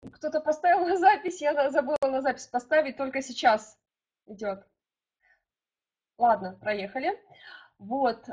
Кто-то поставил на запись, я забыла на запись поставить, только сейчас идет. Ладно, проехали. Вот,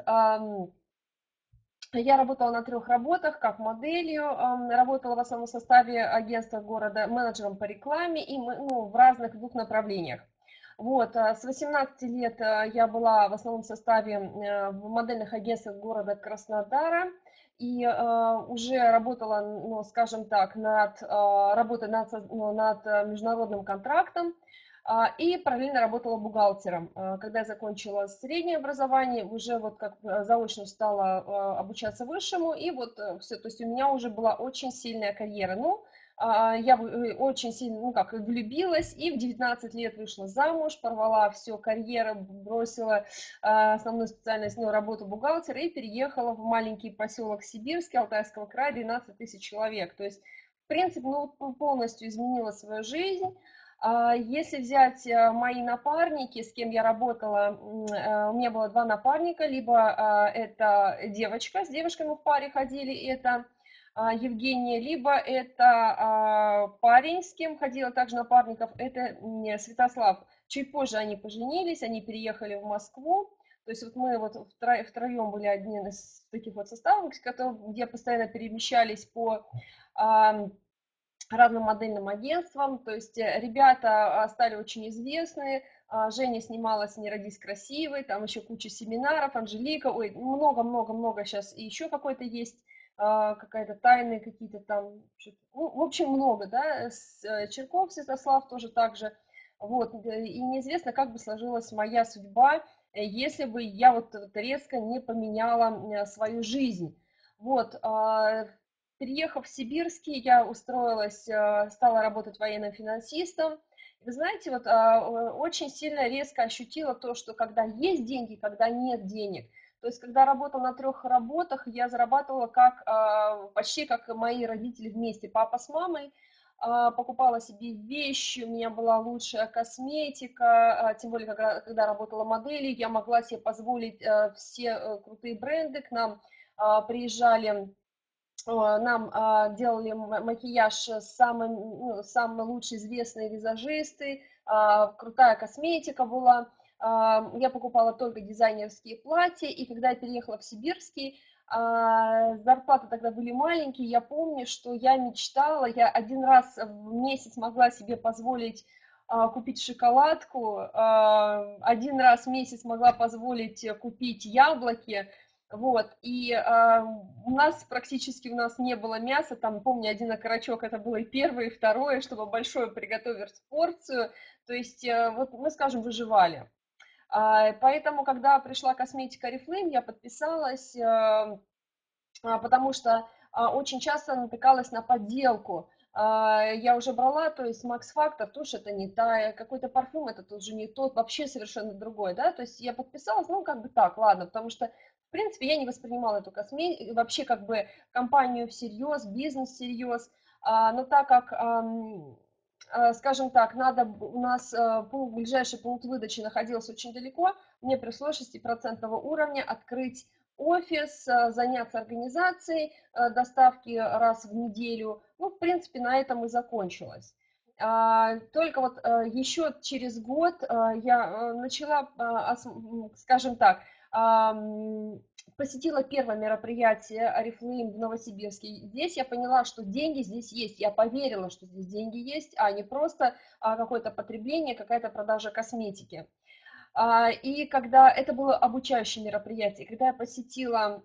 я работала на 3 работах, как моделью, работала в основном составе агентства города менеджером по рекламе и ну, в разных 2 направлениях. Вот, с 18 лет я была в основном составе в модельных агентствах города Краснодара и уже работала, ну, скажем так, работой над международным контрактом. И параллельно работала бухгалтером. Когда я закончила среднее образование, уже вот как заочно стала обучаться высшему, и вот все, то есть у меня уже была очень сильная карьера. Ну, я очень сильно, ну как, влюбилась, и в 19 лет вышла замуж, порвала все, карьеру, бросила основную специальность, ну, работу бухгалтера, и переехала в маленький поселок Сибирский, Алтайского края, 12 тысяч человек. То есть, в принципе, ну, полностью изменила свою жизнь. Если взять мои напарники, с кем я работала, у меня было 2 напарника, либо это девочка, с девушками в паре ходили, это Евгения, либо это парень, с кем ходила также напарников, это Святослав. Чуть позже они поженились, они переехали в Москву. То есть вот мы вот втроем были одним из таких вот составов, где постоянно перемещались по разным модельным агентствам, то есть ребята стали очень известные, Женя снималась «Не родись красивой», там еще куча семинаров, Анжелика, ой, много-много-много сейчас, и еще какой-то есть, какая-то тайные какие-то там, ну, в общем, много, да, Черков Святослав тоже так же, вот, и неизвестно, как бы сложилась моя судьба, если бы я вот резко не поменяла свою жизнь. Вот, переехав в Сибирский, я устроилась, стала работать военным финансистом. Вы знаете, вот очень сильно резко ощутила то, что когда есть деньги, когда нет денег. То есть, когда работала на 3 работах, я зарабатывала почти как мои родители вместе, папа с мамой. Покупала себе вещи, у меня была лучшая косметика, тем более, когда работала моделью, я могла себе позволить все крутые бренды. К нам приезжали, нам делали макияж самые лучшие известные визажисты, крутая косметика была. Я покупала только дизайнерские платья, и когда я переехала в Сибирский, зарплаты тогда были маленькие, я помню, что я мечтала, я 1 раз в месяц могла себе позволить купить шоколадку, 1 раз в месяц могла позволить купить яблоки, вот, и у нас не было мяса, там, помню, один окорочок, это было и первое, и второе, чтобы большое приготовить порцию, то есть, вот мы, скажем, выживали. Поэтому, когда пришла косметика Oriflame, я подписалась, потому что очень часто натыкалась на подделку. Я уже брала, то есть Max Factor, тушь это не та, какой-то парфюм это тоже не тот, вообще совершенно другой, да, то есть я подписалась, ну, как бы так, ладно, потому что, в принципе, я не воспринимала эту косметику, вообще, как бы, компанию всерьез, бизнес всерьез, но так как, скажем так, у нас ближайший пункт выдачи находился очень далеко, мне пришлось 6% уровня открыть офис, заняться организацией доставки раз в неделю. Ну, в принципе, на этом и закончилось. Только вот еще через год я начала, скажем так, посетила первое мероприятие Oriflame в Новосибирске. Здесь я поняла, что деньги здесь есть. Я поверила, что здесь деньги есть, а не просто какое-то потребление, какая-то продажа косметики. И когда это было обучающее мероприятие, когда я посетила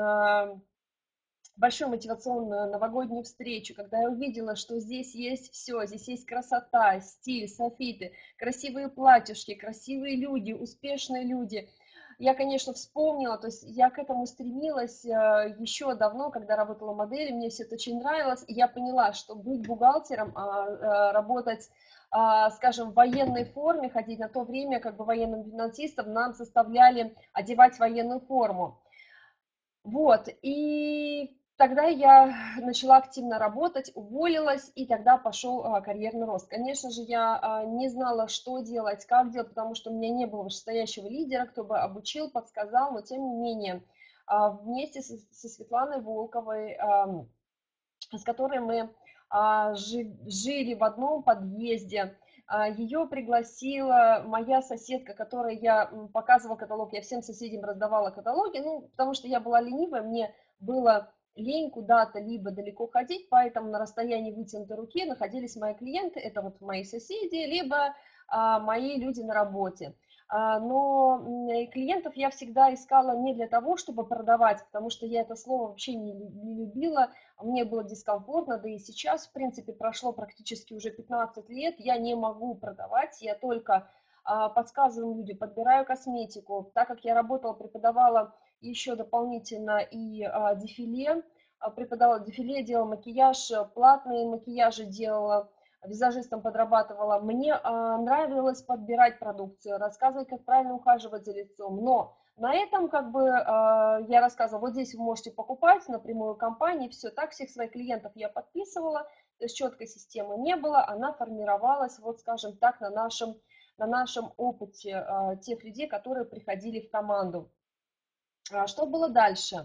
большую мотивационную новогоднюю встречу, когда я увидела, что здесь есть все, здесь есть красота, стиль, софиты, красивые платьишки, красивые люди, успешные люди, я, конечно, вспомнила, то есть я к этому стремилась еще давно, когда работала моделью, мне все это очень нравилось, и я поняла, что быть бухгалтером, работать, скажем, в военной форме, ходить на то время, как бы военным финансистом, нам заставляли одевать военную форму. Вот, и тогда я начала активно работать, уволилась, и тогда пошел карьерный рост. Конечно же, я не знала, что делать, как делать, потому что у меня не было вышестоящего лидера, кто бы обучил, подсказал, но тем не менее, вместе со Светланой Волковой, с которой мы жили в одном подъезде. Ее пригласила моя соседка, которой я показывала каталог, я всем соседям раздавала каталоги, ну, потому что я была ленивая, мне было лень куда-то либо далеко ходить, поэтому на расстоянии вытянутой руки находились мои клиенты, это вот мои соседи, либо мои люди на работе. Но клиентов я всегда искала не для того, чтобы продавать, потому что я это слово вообще не любила, мне было дискомфортно, да и сейчас, в принципе, прошло практически уже 15 лет, я не могу продавать, я только подсказываю людям, подбираю косметику, так как я работала, преподавала еще дополнительно и дефиле, преподавала дефиле, делала макияж, платные макияжи делала, визажистом подрабатывала. Мне нравилось подбирать продукцию, рассказывать, как правильно ухаживать за лицом, но на этом как бы я рассказывала, вот здесь вы можете покупать напрямую компании, все так, всех своих клиентов я подписывала, то есть четкой системы не было, она формировалась, вот скажем так, на нашем опыте тех людей, которые приходили в команду. Что было дальше?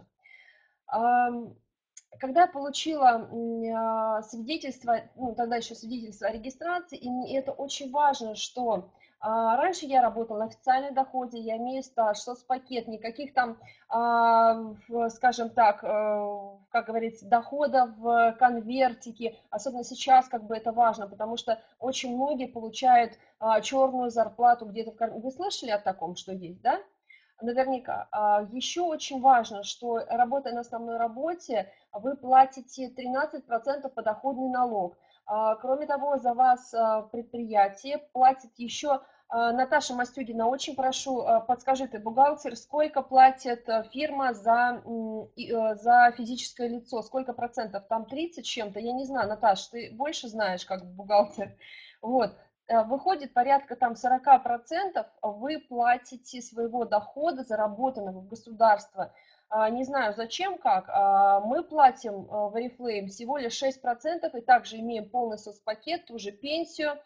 Когда я получила свидетельство, ну, тогда еще свидетельство о регистрации, и мне это очень важно, что раньше я работала на официальном доходе, я имею стаж, соцпакет, никаких там, скажем так, как говорится, доходов в конвертике, особенно сейчас как бы это важно, потому что очень многие получают черную зарплату где-то в. Вы слышали о таком, что есть, да? Наверняка. Еще очень важно, что работая на основной работе, вы платите 13% подоходный налог. Кроме того, за вас предприятие платит еще, Наташа Мастюдина, очень прошу, подскажи ты, бухгалтер, сколько платит фирма за физическое лицо, сколько процентов? Там 30 чем-то, я не знаю, Наташ, ты больше знаешь, как бухгалтер. Вот. Выходит порядка там 40% вы платите своего дохода, заработанного в государство. Не знаю зачем, как. Мы платим в Oriflame всего лишь 6% и также имеем полный соцпакет, ту же пенсию.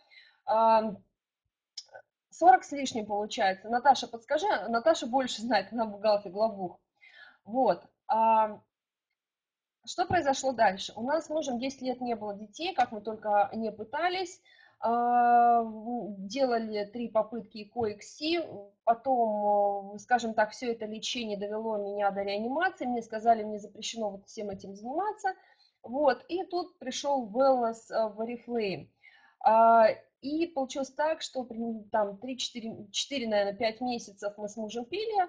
40 с лишним получается. Наташа, подскажи, Наташа больше знает, она бухгалтер, главбух. Вот. Что произошло дальше? У нас с мужем 10 лет не было детей, как мы только не пытались. Делали 3 попытки ЭКО-ЭКСИ, потом, скажем так, все это лечение довело меня до реанимации, мне сказали, мне запрещено вот всем этим заниматься. Вот, и тут пришел wellness в Oriflame. И получилось так, что там 3-4, наверное, 5 месяцев мы с мужем пили,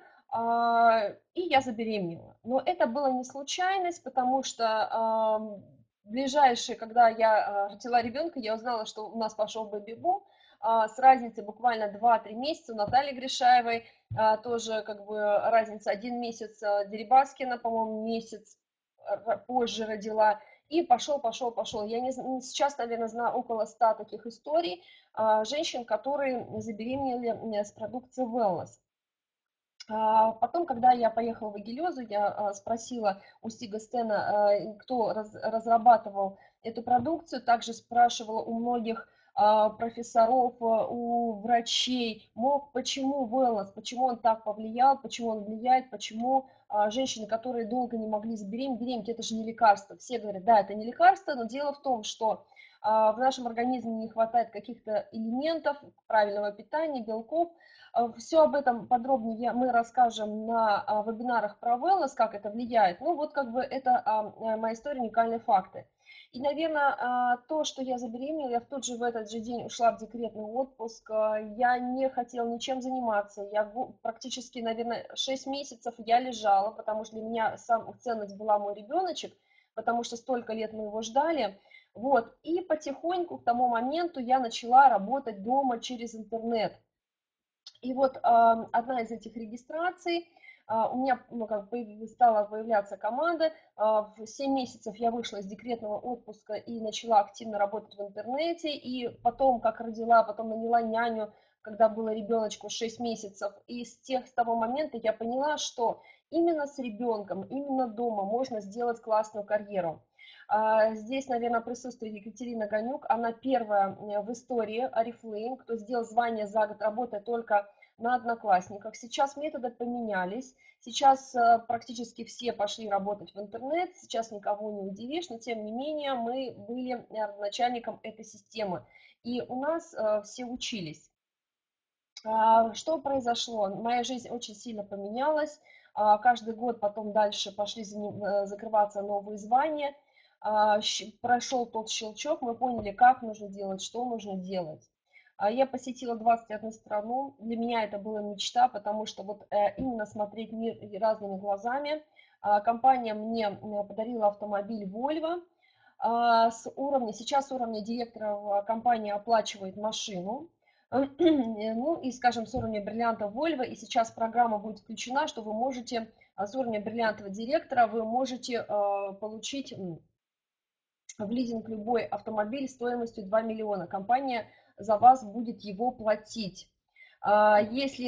и я забеременела. Но это была не случайность, потому что ближайшие, когда я родила ребенка, я узнала, что у нас пошел бэби-бум, с разницей буквально 2-3 месяца у Натальи Гришаевой, тоже как бы разница 1 месяц, Дерибаскина, по-моему, месяц позже родила, и пошел. Я не, сейчас, наверное, знаю около 100 таких историй женщин, которые забеременели с продукцией Wellness. Потом, когда я поехала в Агилезу, я спросила у Стига Стена, кто разрабатывал эту продукцию, также спрашивала у многих профессоров, у врачей, почему wellness, почему он так повлиял, почему он влияет, почему женщины, которые долго не могли забеременеть, это же не лекарство. Все говорят, да, это не лекарство, но дело в том, что в нашем организме не хватает каких-то элементов правильного питания, белков. Все об этом подробнее мы расскажем на вебинарах про wellness, как это влияет. Ну вот как бы это моя история, уникальные факты. И, наверное, то, что я забеременела, я в этот же день ушла в декретный отпуск, я не хотела ничем заниматься, я практически, наверное, 6 месяцев я лежала, потому что для меня ценность была мой ребеночек, потому что столько лет мы его ждали. Вот, и потихоньку к тому моменту я начала работать дома через интернет. И вот одна из этих регистраций, у меня как бы стала появляться команда, в 7 месяцев я вышла из декретного отпуска и начала активно работать в интернете, и потом, как родила, потом наняла няню, когда было ребеночку 6 месяцев, и с того момента я поняла, что именно с ребенком, именно дома можно сделать классную карьеру. Здесь, наверное, присутствует Екатерина Ганюк. Она первая в истории Oriflame, кто сделал звание за год, работая только на Одноклассниках. Сейчас методы поменялись. Сейчас практически все пошли работать в интернет. Сейчас никого не удивишь, но тем не менее мы были начальником этой системы. И у нас все учились. Что произошло? Моя жизнь очень сильно поменялась. Каждый год потом дальше пошли закрываться новые звания. Прошел тот щелчок, мы поняли, как нужно делать, что нужно делать. Я посетила 21 страну. Для меня это была мечта, потому что вот именно смотреть мир разными глазами. Компания мне подарила автомобиль Volvo. Сейчас уровня директора компания оплачивает машину. Ну и, скажем, с уровня бриллианта Volvo, и сейчас программа будет включена, что вы можете, с уровня бриллиантового директора, вы можете получить в лизинг любой автомобиль стоимостью 2 миллиона. Компания за вас будет его платить. Если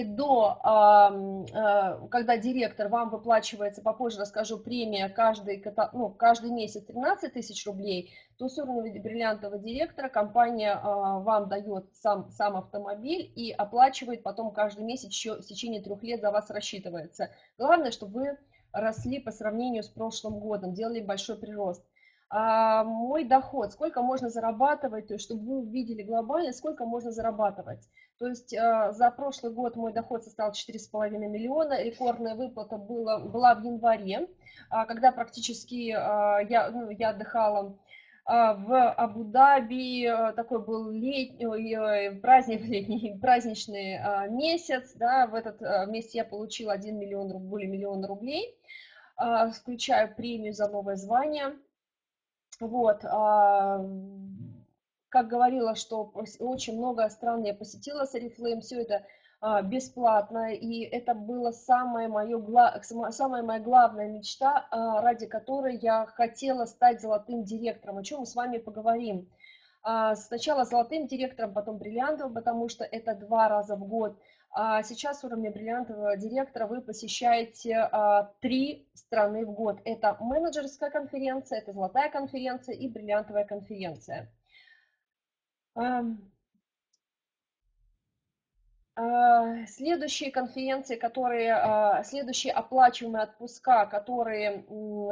когда директор, вам выплачивается, попозже расскажу, премия каждый месяц 13 тысяч рублей, то с уровня бриллиантового директора компания вам дает сам автомобиль и оплачивает потом каждый месяц, еще в течение 3 лет за вас рассчитывается. Главное, чтобы вы росли по сравнению с прошлым годом, делали большой прирост. Мой доход, сколько можно зарабатывать, то есть, чтобы вы увидели глобально, сколько можно зарабатывать. То есть за прошлый год мой доход составил 4,5 миллиона, рекордная выплата была в январе, когда практически я отдыхала в Абу-Даби, такой был праздничный месяц, да, в этот месяц я получила 1 миллион, более миллиона рублей, включая премию за новое звание. Вот, как говорила, что очень много стран я посетила с Oriflame, все это бесплатно, и это была самая моя главная мечта, ради которой я хотела стать золотым директором, о чем мы с вами поговорим. Сначала золотым директором, потом бриллиантовым, потому что это 2 раза в год. Сейчас уровня бриллиантового директора вы посещаете 3 страны в год. Это менеджерская конференция, это золотая конференция и бриллиантовая конференция. Следующие конференции, следующие оплачиваемые отпуска, которые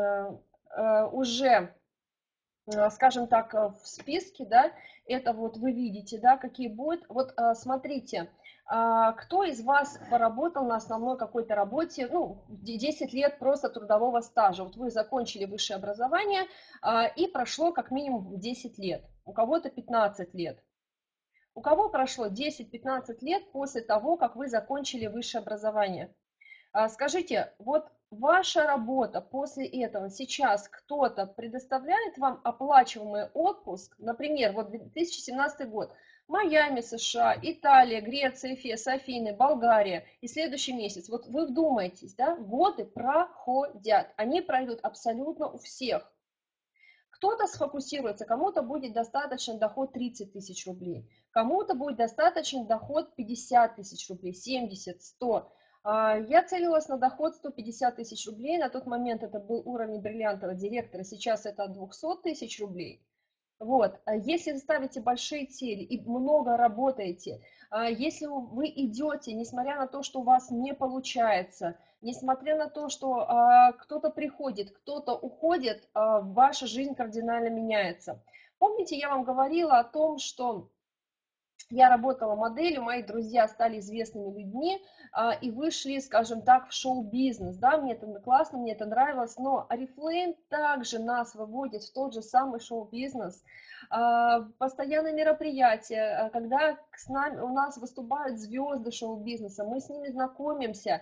уже, скажем так, в списке, да, это вот вы видите, да, какие будут. Вот смотрите, кто из вас поработал на основной какой-то работе, 10 лет просто трудового стажа. Вот вы закончили высшее образование, и прошло как минимум 10 лет, у кого-то 15 лет. У кого прошло 10-15 лет после того, как вы закончили высшее образование? Скажите, вот ваша работа после этого, сейчас кто-то предоставляет вам оплачиваемый отпуск, например, вот 2017 год, Майами, США, Италия, Греция, Эфес, Афины, Болгария и следующий месяц. Вот вы вдумайтесь, да, годы проходят, они пройдут абсолютно у всех. Кто-то сфокусируется, кому-то будет достаточно доход 30 тысяч рублей, кому-то будет достаточно доход 50 тысяч рублей, 70, 100. Я целилась на доход 150 тысяч рублей, на тот момент это был уровень бриллиантового директора, сейчас это от 200 тысяч рублей. Вот, если вы ставите большие цели и много работаете, если вы идете, несмотря на то, что у вас не получается, несмотря на то, что кто-то приходит, кто-то уходит, ваша жизнь кардинально меняется. Помните, я вам говорила о том, что я работала моделью, мои друзья стали известными людьми и вышли, скажем так, в шоу-бизнес. Да, мне это классно, мне это нравилось, но Oriflame также нас выводит в тот же самый шоу-бизнес. Постоянные мероприятия, когда у нас выступают звезды шоу-бизнеса, мы с ними знакомимся.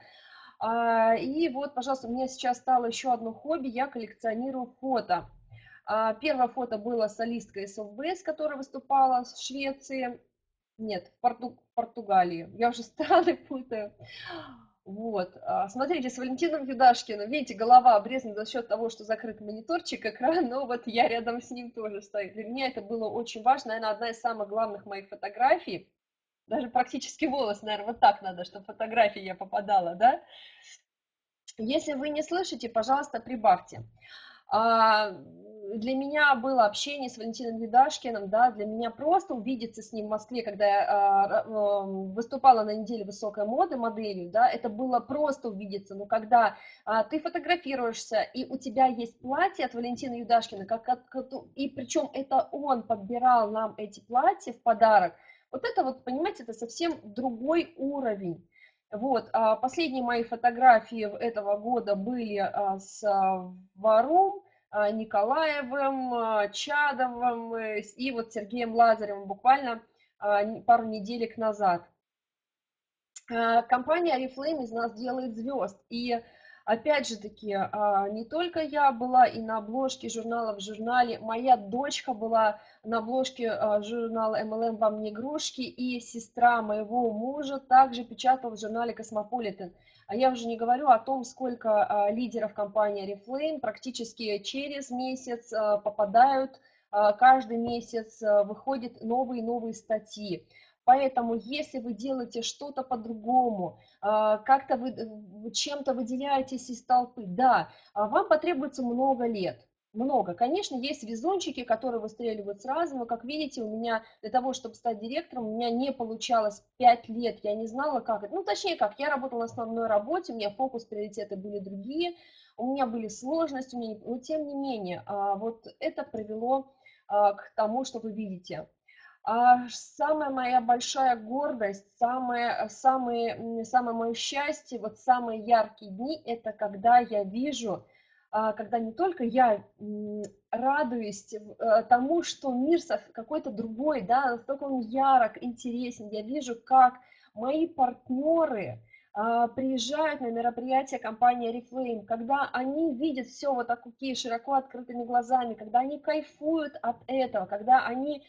И вот, пожалуйста, у меня сейчас стало еще одно хобби, я коллекционирую фото. Первое фото было солисткой Softbase, которая выступала в Швеции. Нет, в Португалии. Я уже страны путаю. Вот. Смотрите, с Валентином Юдашкиным, видите, голова обрезана за счет того, что закрыт мониторчик, экран, но вот я рядом с ним тоже стою. Для меня это было очень важно, наверное, одна из самых главных моих фотографий. Даже практически волос, наверное, вот так надо, чтобы фотографии я попадала, да? Если вы не слышите, пожалуйста, прибавьте. для меня было общение с Валентином Юдашкиным, да, для меня просто увидеться с ним в Москве, когда я выступала на неделе высокой моды моделью, да, это было просто увидеться, но когда ты фотографируешься, и у тебя есть платье от Валентина Юдашкина, и причем это он подбирал нам эти платья в подарок, вот это вот, понимаете, это совсем другой уровень. Вот, последние мои фотографии этого года были с Варум, Николаевым, Чадовым и вот Сергеем Лазаревым буквально пару неделек назад. Компания Oriflame из нас делает звезд. И опять же таки, не только я была и на обложке журнала в журнале, моя дочка была на обложке журнала MLM «Вам не игрушки», и сестра моего мужа также печатала в журнале Cosmopolitan. А я уже не говорю о том, сколько лидеров компании Oriflame практически через месяц попадают, каждый месяц выходят новые и новые статьи. Поэтому, если вы делаете что-то по-другому, как-то вы чем-то выделяетесь из толпы, да, вам потребуется много лет. Много. Конечно, есть везунчики, которые выстреливают сразу, но, как видите, у меня для того, чтобы стать директором, у меня не получалось 5 лет, я не знала, как это. Ну, точнее, как, я работала на основной работе, у меня фокус, приоритеты были другие, у меня были сложности, но тем не менее, вот это привело к тому, что вы видите. Самая моя большая гордость, самое мое счастье, вот самые яркие дни, это когда я вижу, когда не только я радуюсь тому, что мир какой-то другой, да, настолько он ярок, интересен, я вижу, как мои партнеры приезжают на мероприятия компании Oriflame, когда они видят все вот такие широко открытыми глазами, когда они кайфуют от этого, когда они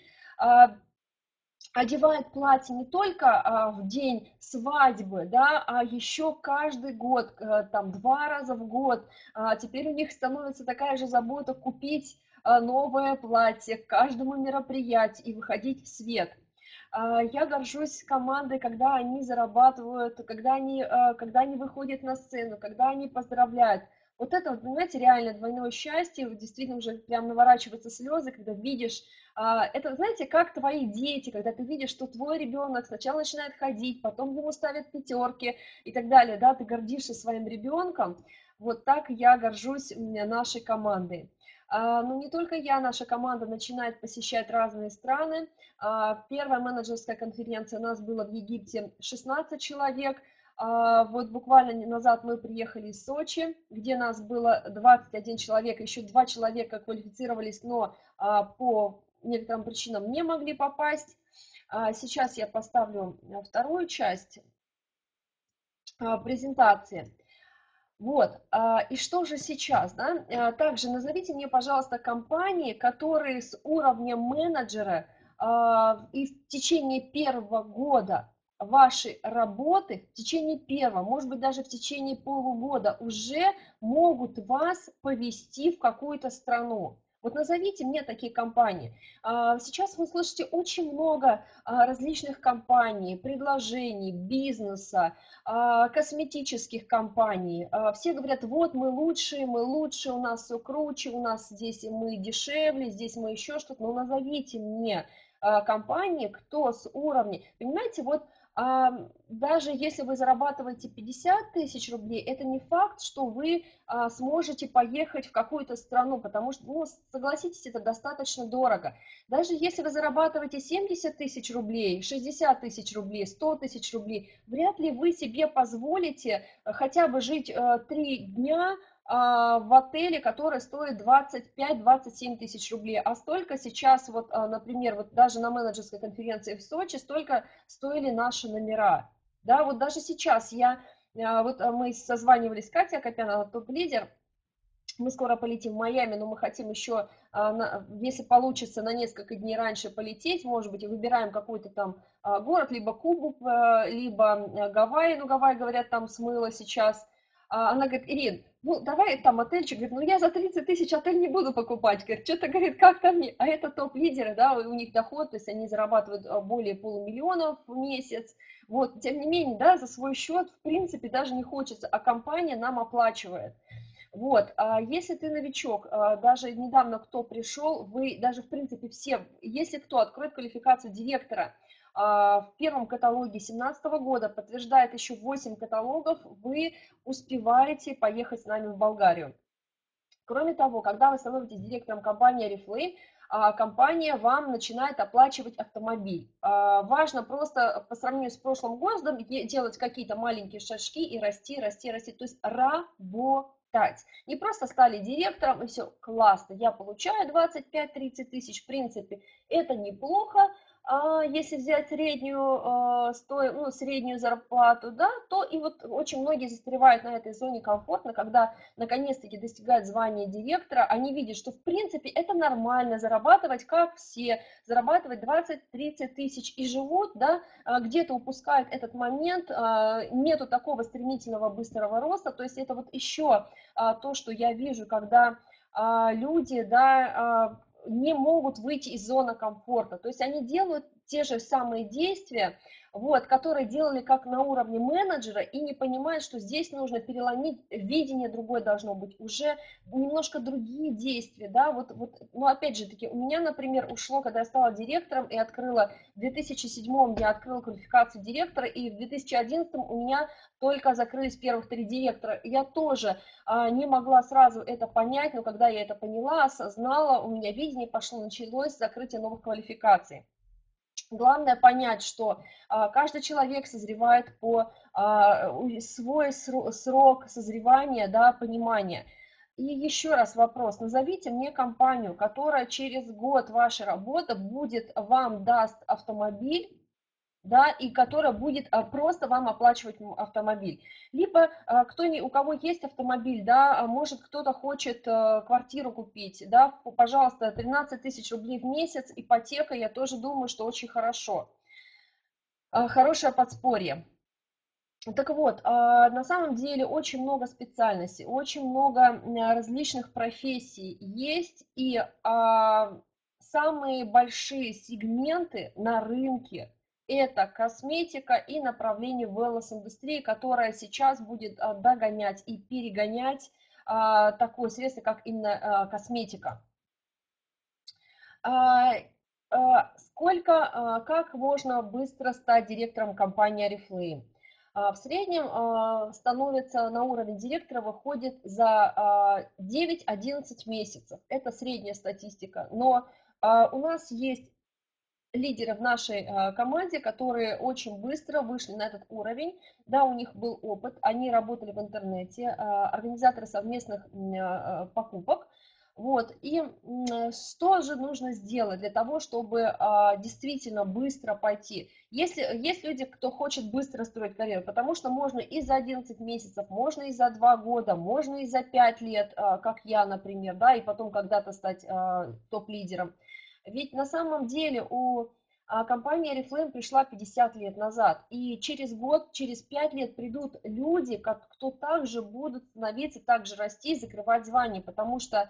одевает платье не только в день свадьбы, да, а еще каждый год, там 2 раза в год. Теперь у них становится такая же забота купить новое платье к каждому мероприятию и выходить в свет. Я горжусь командой, когда они зарабатывают, когда они выходят на сцену, когда они поздравляют. Вот это, вот, понимаете, реально двойное счастье, действительно уже прям наворачиваются слезы, когда видишь, это, знаете, как твои дети, когда ты видишь, что твой ребенок сначала начинает ходить, потом ему ставят пятерки и так далее, да, ты гордишься своим ребенком, вот так я горжусь нашей командой. Но не только я, наша команда начинает посещать разные страны. Первая менеджерская конференция у нас была в Египте 16 человек. Вот буквально назад мы приехали из Сочи, где нас было 21 человек, еще 2 человека квалифицировались, но по некоторым причинам не могли попасть. Сейчас я поставлю вторую часть презентации. Вот, и что же сейчас, да? Также назовите мне, пожалуйста, компании, которые с уровня менеджера и в течение первого года вашей работы, в течение первого, может быть, даже в течение полугода уже могут вас повести в какую-то страну. Вот назовите мне такие компании. Сейчас вы слышите очень много различных компаний, предложений, бизнеса, косметических компаний. Все говорят, вот мы лучшие, у нас все круче, у нас здесь мы дешевле, здесь мы еще что-то. Но назовите мне компании, кто с уровня. Понимаете, вот даже если вы зарабатываете 50 тысяч рублей, это не факт, что вы сможете поехать в какую-то страну, потому что, ну, согласитесь, это достаточно дорого. Даже если вы зарабатываете 70 тысяч рублей, 60 тысяч рублей, 100 тысяч рублей, вряд ли вы себе позволите хотя бы жить 3 дня в отеле, который стоит 25-27 тысяч рублей. А столько сейчас, вот, например, вот даже на менеджерской конференции в Сочи, столько стоили наши номера. Да, вот даже сейчас мы созванивались с Катей Акопян, она топ-лидер, мы скоро полетим в Майами, но мы хотим еще, если получится, на несколько дней раньше полететь, может быть, и выбираем какой-то там город, либо Кубу, либо Гавайи, ну, Гавайи, говорят, там смыло сейчас. Она говорит, Ирин, ну, давай там отельчик, говорит, ну, я за 30 тысяч отель не буду покупать, говорит, что-то, говорит, как там, а это топ-лидеры, да, у них доход, то есть они зарабатывают более полумиллиона в месяц, вот, тем не менее, да, за свой счет, в принципе, даже не хочется, а компания нам оплачивает. Вот, если ты новичок, даже недавно кто пришел, вы даже, в принципе, все, если кто откроет квалификацию директора, в первом каталоге 2017 года подтверждает еще 8 каталогов, вы успеваете поехать с нами в Болгарию. Кроме того, когда вы становитесь директором компании Oriflame, компания вам начинает оплачивать автомобиль. Важно просто по сравнению с прошлым годом делать какие-то маленькие шажки и расти, расти, расти. То есть работать. Не просто стали директором и все, классно, я получаю 25-30 тысяч, в принципе, это неплохо. Если взять среднюю, среднюю зарплату, да, то и вот очень многие застревают на этой зоне комфортно, когда наконец-таки достигают звания директора, они видят, что в принципе это нормально зарабатывать, как все, зарабатывать 20-30 тысяч и живут, да, где-то упускают этот момент, нету такого стремительного быстрого роста, то есть это вот еще то, что я вижу, когда люди, да, не могут выйти из зоны комфорта, то есть они делают те же самые действия, вот, которые делали как на уровне менеджера и не понимают, что здесь нужно переломить, видение другое должно быть, уже немножко другие действия, да, ну, опять же таки, у меня, например, ушло, когда я стала директором и открыла, в 2007 я открыла квалификацию директора, и в 2011 у меня только закрылись первых 3 директора, я тоже не могла сразу это понять, но когда я это поняла, осознала, у меня видение пошло, началось закрытие новых квалификаций. Главное понять, что каждый человек созревает по свой срок созревания, да, понимания. И еще раз вопрос, назовите мне компанию, которая через год вашей работы будет вам даст автомобиль, да, и которая будет просто вам оплачивать автомобиль. Либо у кого есть автомобиль, да, может кто-то хочет квартиру купить, да, пожалуйста, 13 тысяч рублей в месяц, ипотека, я тоже думаю, что очень хорошо. Хорошее подспорье. Так вот, на самом деле очень много специальностей, очень много различных профессий есть, и самые большие сегменты на рынке – это косметика и направление wellness-индустрии, которая сейчас будет догонять и перегонять такое средство, как именно косметика. Как можно быстро стать директором компании Oriflame? В среднем становится на уровень директора, выходит за 9-11 месяцев. Это средняя статистика. Но у нас есть лидеры в нашей команде, которые очень быстро вышли на этот уровень. Да, у них был опыт, они работали в интернете, организаторы совместных покупок. Вот, и что же нужно сделать для того, чтобы действительно быстро пойти? Есть люди, кто хочет быстро строить карьеру, потому что можно и за 11 месяцев, можно и за 2 года, можно и за 5 лет, как я, например, да, и потом когда-то стать топ-лидером. Ведь на самом деле компания Oriflame пришла 50 лет назад, и через год, через 5 лет придут люди, кто также будут становиться, также расти, закрывать звания, потому что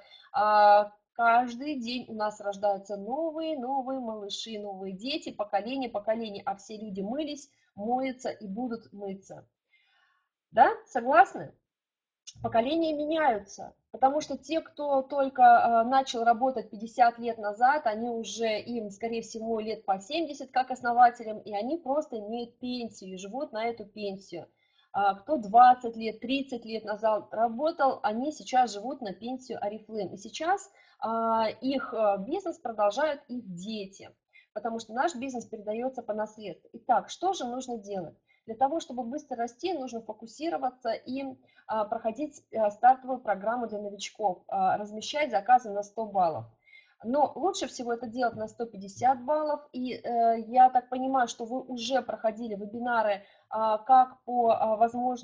каждый день у нас рождаются новые малыши, новые дети, поколение, а все люди мылись, моются и будут мыться. Да, согласны? Поколения меняются, потому что те, кто только начал работать 50 лет назад, они уже, им, скорее всего, лет по 70 как основателям, и они просто имеют пенсию и живут на эту пенсию. Кто 20 лет, 30 лет назад работал, они сейчас живут на пенсию Oriflame. И сейчас их бизнес продолжают их дети, потому что наш бизнес передается по наследству. Итак, что же нужно делать? Для того, чтобы быстро расти, нужно фокусироваться и проходить стартовую программу для новичков, размещать заказы на 100 баллов. Но лучше всего это делать на 150 баллов. И я так понимаю, что вы уже проходили вебинары как по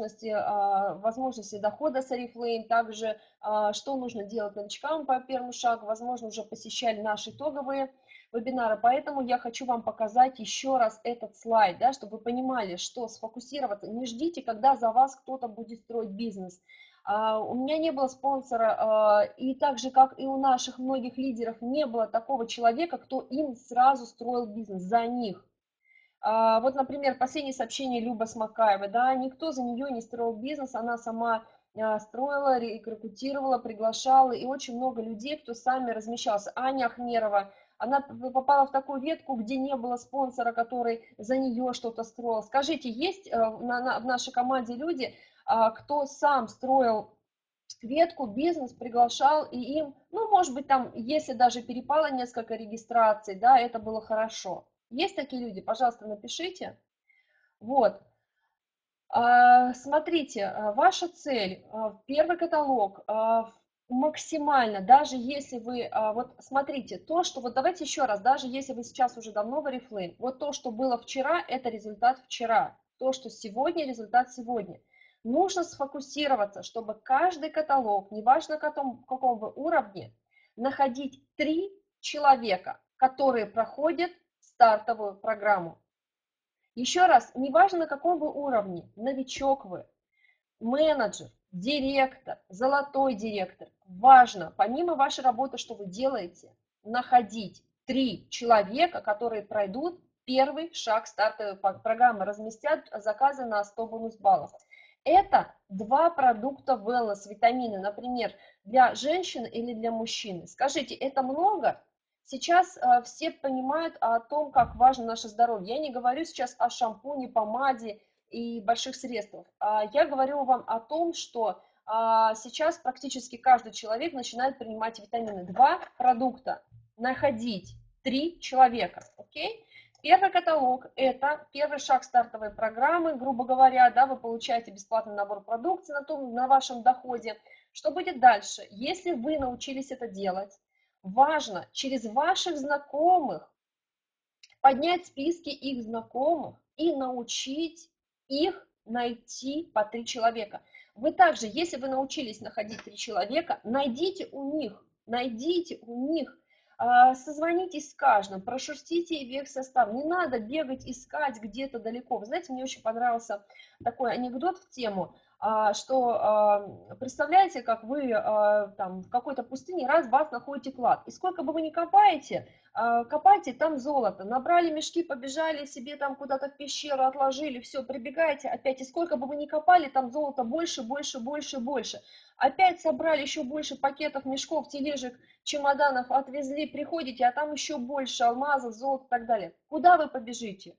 возможности дохода с Oriflame, также что нужно делать новичкам по первому шагу, возможно, уже посещали наши итоговые вебинары. Поэтому я хочу вам показать еще раз этот слайд, да, чтобы вы понимали, что сфокусироваться. Не ждите, когда за вас кто-то будет строить бизнес. У меня не было спонсора, и так же, как и у наших многих лидеров, не было такого человека, кто им сразу строил бизнес за них. Вот, например, последнее сообщение Любы Смакаевой, да, никто за нее не строил бизнес, она сама строила, рекрутировала, приглашала, и очень много людей, кто сами размещался. Аня Ахмерова, она попала в такую ветку, где не было спонсора, который за нее что-то строил. Скажите, есть в нашей команде люди, кто сам строил ветку, бизнес, приглашал, и им, ну, может быть, там, если даже перепало несколько регистраций, да, это было хорошо. Есть такие люди? Пожалуйста, напишите. Вот. Смотрите, ваша цель, первый каталог, максимально, даже если вы, вот смотрите, то, что, вот давайте еще раз, даже если вы сейчас уже давно в Oriflame, вот то, что было вчера, это результат вчера, то, что сегодня, результат сегодня. Нужно сфокусироваться, чтобы каждый каталог, неважно каком вы уровне, находить 3 человека, которые проходят стартовую программу. Еще раз, неважно на каком вы уровне, новичок вы, менеджер, директор, золотой директор, важно, помимо вашей работы, что вы делаете, находить 3 человека, которые пройдут первый шаг стартовой программы, разместят заказы на 100 бонус-баллов. Это 2 продукта wellness, витамины, например, для женщин или для мужчины. Скажите, это много? Сейчас все понимают о том, как важно наше здоровье. Я не говорю сейчас о шампуне, помаде и больших средствах. Я говорю вам о том, что сейчас практически каждый человек начинает принимать витамины. 2 продукта находить, 3 человека. Окей? Первый каталог – это первый шаг стартовой программы, грубо говоря, да, вы получаете бесплатный набор продукции на вашем доходе. Что будет дальше? Если вы научились это делать, важно через ваших знакомых поднять списки их знакомых и научить их найти по 3 человека. Вы также, если вы научились находить 3 человека, найдите у них, созвонитесь с каждым, прошерстите век состав. Не надо бегать, искать где-то далеко. Вы знаете, мне очень понравился такой анекдот в тему, что представляете, как вы там в какой-то пустыне раз бац находите клад. И сколько бы вы ни копайте, там золото. Набрали мешки, побежали себе там куда-то в пещеру, отложили, все, прибегаете опять. И сколько бы вы ни копали, там золото больше, больше, больше, больше. Опять собрали еще больше пакетов, мешков, тележек, чемоданов, отвезли, приходите, а там еще больше алмазов, золота и так далее. Куда вы побежите?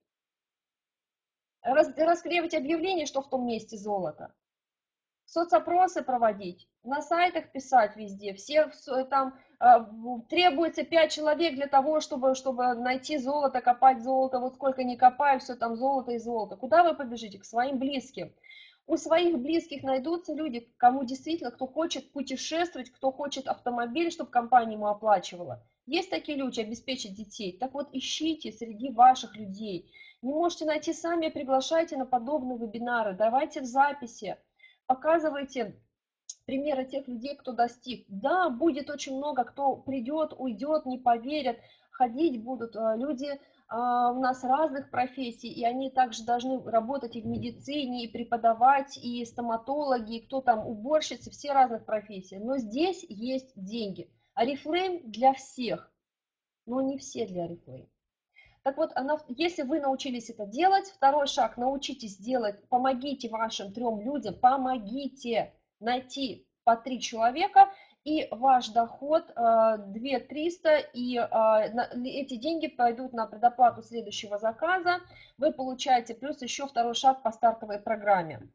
Расклеивать объявление, что в том месте золото. Соцопросы проводить, на сайтах писать везде, все там требуется 5 человек для того, чтобы найти золото, копать золото, вот сколько ни копаю, все там золото и золото. Куда вы побежите? К своим близким. У своих близких найдутся люди, кому действительно, кто хочет путешествовать, кто хочет автомобиль, чтобы компания ему оплачивала. Есть такие люди, обеспечить детей. Так вот, ищите среди ваших людей. Не можете найти сами, приглашайте на подобные вебинары, давайте в записи. Показывайте примеры тех людей, кто достиг. Да, будет очень много, кто придет, уйдет, не поверят, ходить будут люди у нас разных профессий, и они также должны работать и в медицине, и преподавать, и стоматологи, и кто там, уборщицы, все разных профессий. Но здесь есть деньги. Oriflame для всех, но не все для Oriflame. Так вот, если вы научились это делать, второй шаг, научитесь делать, помогите вашим 3 людям, помогите найти по 3 человека, и ваш доход 2 300, и эти деньги пойдут на предоплату следующего заказа, вы получаете плюс еще второй шаг по стартовой программе.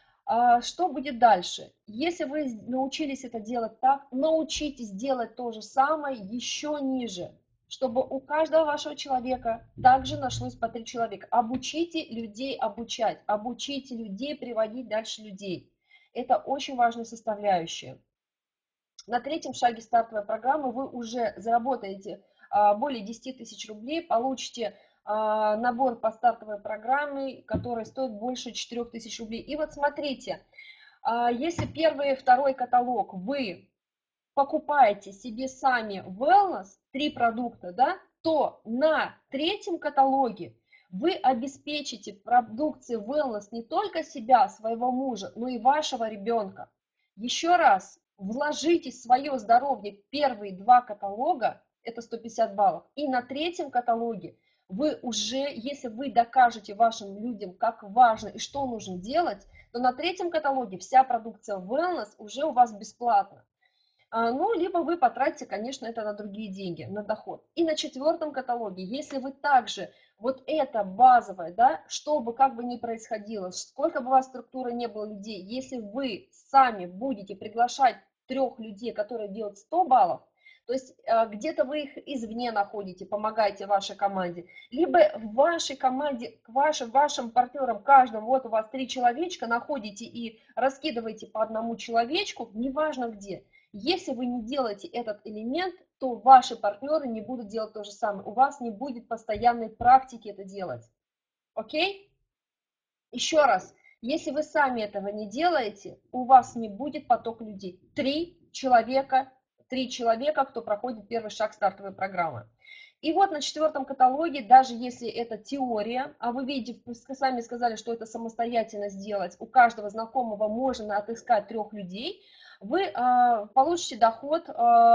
Что будет дальше? Если вы научились это делать так, научитесь делать то же самое еще ниже, чтобы у каждого вашего человека также нашлось по 3 человека. Обучите людей обучать, обучите людей приводить дальше людей. Это очень важная составляющая. На 3-м шаге стартовой программы вы уже заработаете более 10 тысяч рублей, получите набор по стартовой программе, который стоит больше 4 тысяч рублей. И вот смотрите, если первый и второй каталог вы покупаете себе сами wellness, 3 продукта, да, то на 3-м каталоге вы обеспечите продукцией wellness не только себя, своего мужа, но и вашего ребенка. Еще раз, вложите свое здоровье в первые 2 каталога, это 150 баллов, и на 3-м каталоге Вы уже, если вы докажете вашим людям, как важно и что нужно делать, то на третьем каталоге вся продукция Wellness уже у вас бесплатно. Ну, либо вы потратите, конечно, это на другие деньги, на доход. И на четвертом каталоге, если вы также, вот это базовое, да, что бы, как бы ни происходило, сколько бы у вас структуры не было людей, если вы сами будете приглашать 3 людей, которые делают 100 баллов, то есть где-то вы их извне находите, помогаете вашей команде, либо в вашей команде, к вашим партнерам, каждому, вот у вас 3 человечка, находите и раскидываете по одному человечку, неважно где. Если вы не делаете этот элемент, то ваши партнеры не будут делать то же самое. У вас не будет постоянной практики это делать. Окей? Еще раз, если вы сами этого не делаете, у вас не будет потока людей. 3 человека, кто проходит первый шаг стартовой программы. И вот на четвертом каталоге, даже если это теория, а вы видите, вы сами сказали, что это самостоятельно сделать, у каждого знакомого можно отыскать 3 людей, вы получите доход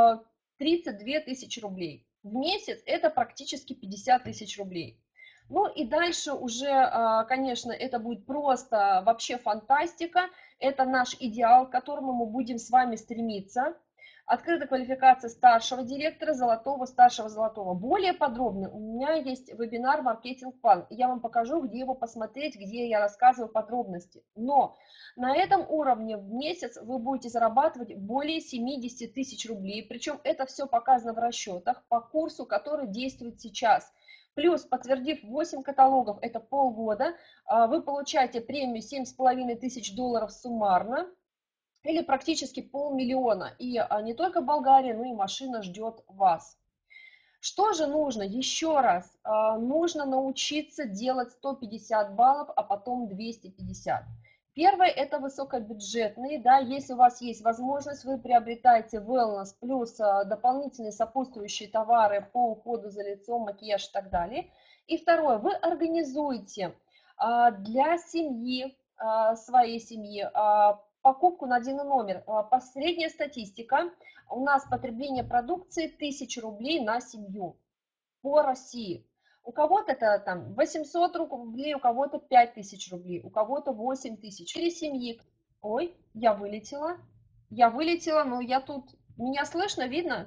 32 тысячи рублей. В месяц это практически 50 тысяч рублей. Ну и дальше уже, конечно, это будет просто вообще фантастика. Это наш идеал, к которому мы будем с вами стремиться. Открыта квалификация старшего директора, золотого, старшего золотого. Более подробно у меня есть вебинар «Маркетинг-план». Я вам покажу, где его посмотреть, где я рассказываю подробности. Но на этом уровне в месяц вы будете зарабатывать более 70 тысяч рублей. Причем это все показано в расчетах по курсу, который действует сейчас. Плюс, подтвердив 8 каталогов, это полгода, вы получаете премию 7,5 тысяч долларов суммарно, или практически 500 000. И не только Болгария, но и машина ждет вас. Что же нужно? Еще раз, нужно научиться делать 150 баллов, а потом 250. Первое – это высокобюджетные, да, если у вас есть возможность, вы приобретаете wellness плюс дополнительные сопутствующие товары по уходу за лицом, макияж и так далее. И второе, вы организуете для семьи, своей семьи, покупку на один номер. Последняя статистика. У нас потребление продукции 1000 рублей на семью по России. У кого-то это там 800 рублей, у кого-то 5000 рублей, у кого-то 8000. 4 семьи. Ой, я вылетела. Я вылетела, но я тут... Меня слышно, видно?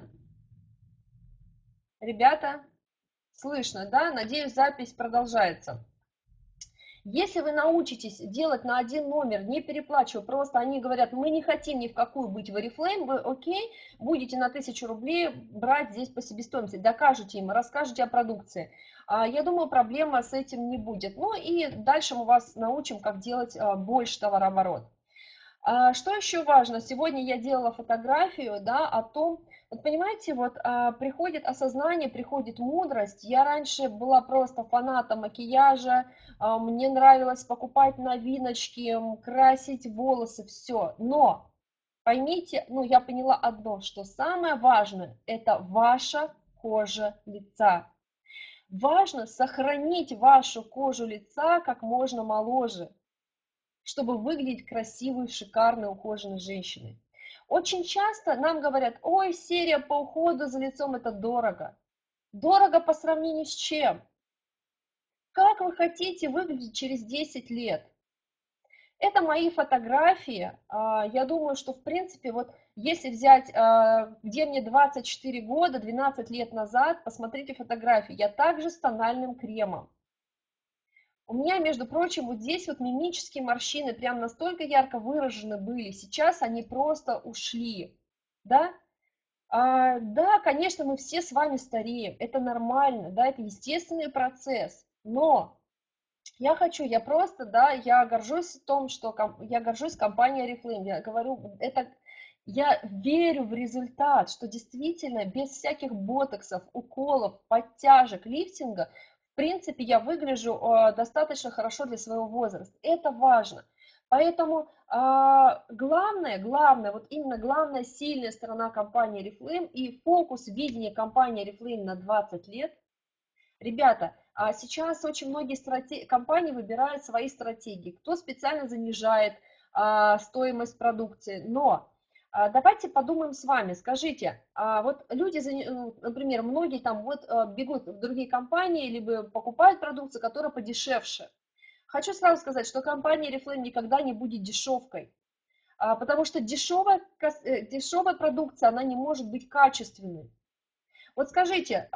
Ребята, слышно, да? Надеюсь, запись продолжается. Если вы научитесь делать на один номер, не переплачивая, просто они говорят, мы не хотим ни в какую быть в Oriflame, вы окей, будете на 1000 рублей брать здесь по себестоимости, докажете им, расскажете о продукции. Я думаю, проблема с этим не будет. Ну и дальше мы вас научим, как делать больше товарооборот. Что еще важно? Сегодня я делала фотографию, да, о том, вот понимаете, вот приходит осознание, приходит мудрость. Я раньше была просто фанатом макияжа, мне нравилось покупать новиночки, красить волосы, все. Но поймите, ну я поняла одно, что самое важное – это ваша кожа лица. Важно сохранить вашу кожу лица как можно моложе, чтобы выглядеть красивой, шикарной, ухоженной женщиной. Очень часто нам говорят, ой, серия по уходу за лицом это дорого. Дорого по сравнению с чем? Как вы хотите выглядеть через 10 лет? Это мои фотографии. Я думаю, что в принципе, вот если взять, где мне 24 года, 12 лет назад, посмотрите фотографии. Я также с тональным кремом. У меня, между прочим, вот здесь вот мимические морщины прям настолько ярко выражены были. Сейчас они просто ушли. Да? Да, конечно, мы все с вами стареем. Это нормально, да, это естественный процесс. Но я просто, да, я горжусь том, что я горжусь компанией Oriflame. Я говорю, это я верю в результат, что действительно без всяких ботоксов, уколов, подтяжек, лифтинга, в принципе, я выгляжу достаточно хорошо для своего возраста. Это важно. Поэтому главное, вот именно главная сильная сторона компании Oriflame и фокус видения компании Oriflame на 20 лет. Ребята, сейчас очень многие компании выбирают свои стратегии. Кто специально занижает стоимость продукции, но Давайте подумаем с вами, скажите, вот люди, например, многие там вот бегут в другие компании, либо покупают продукцию, которая подешевше. Хочу сразу сказать, что компания Oriflame никогда не будет дешевкой, потому что дешевая продукция, она не может быть качественной. Вот скажите,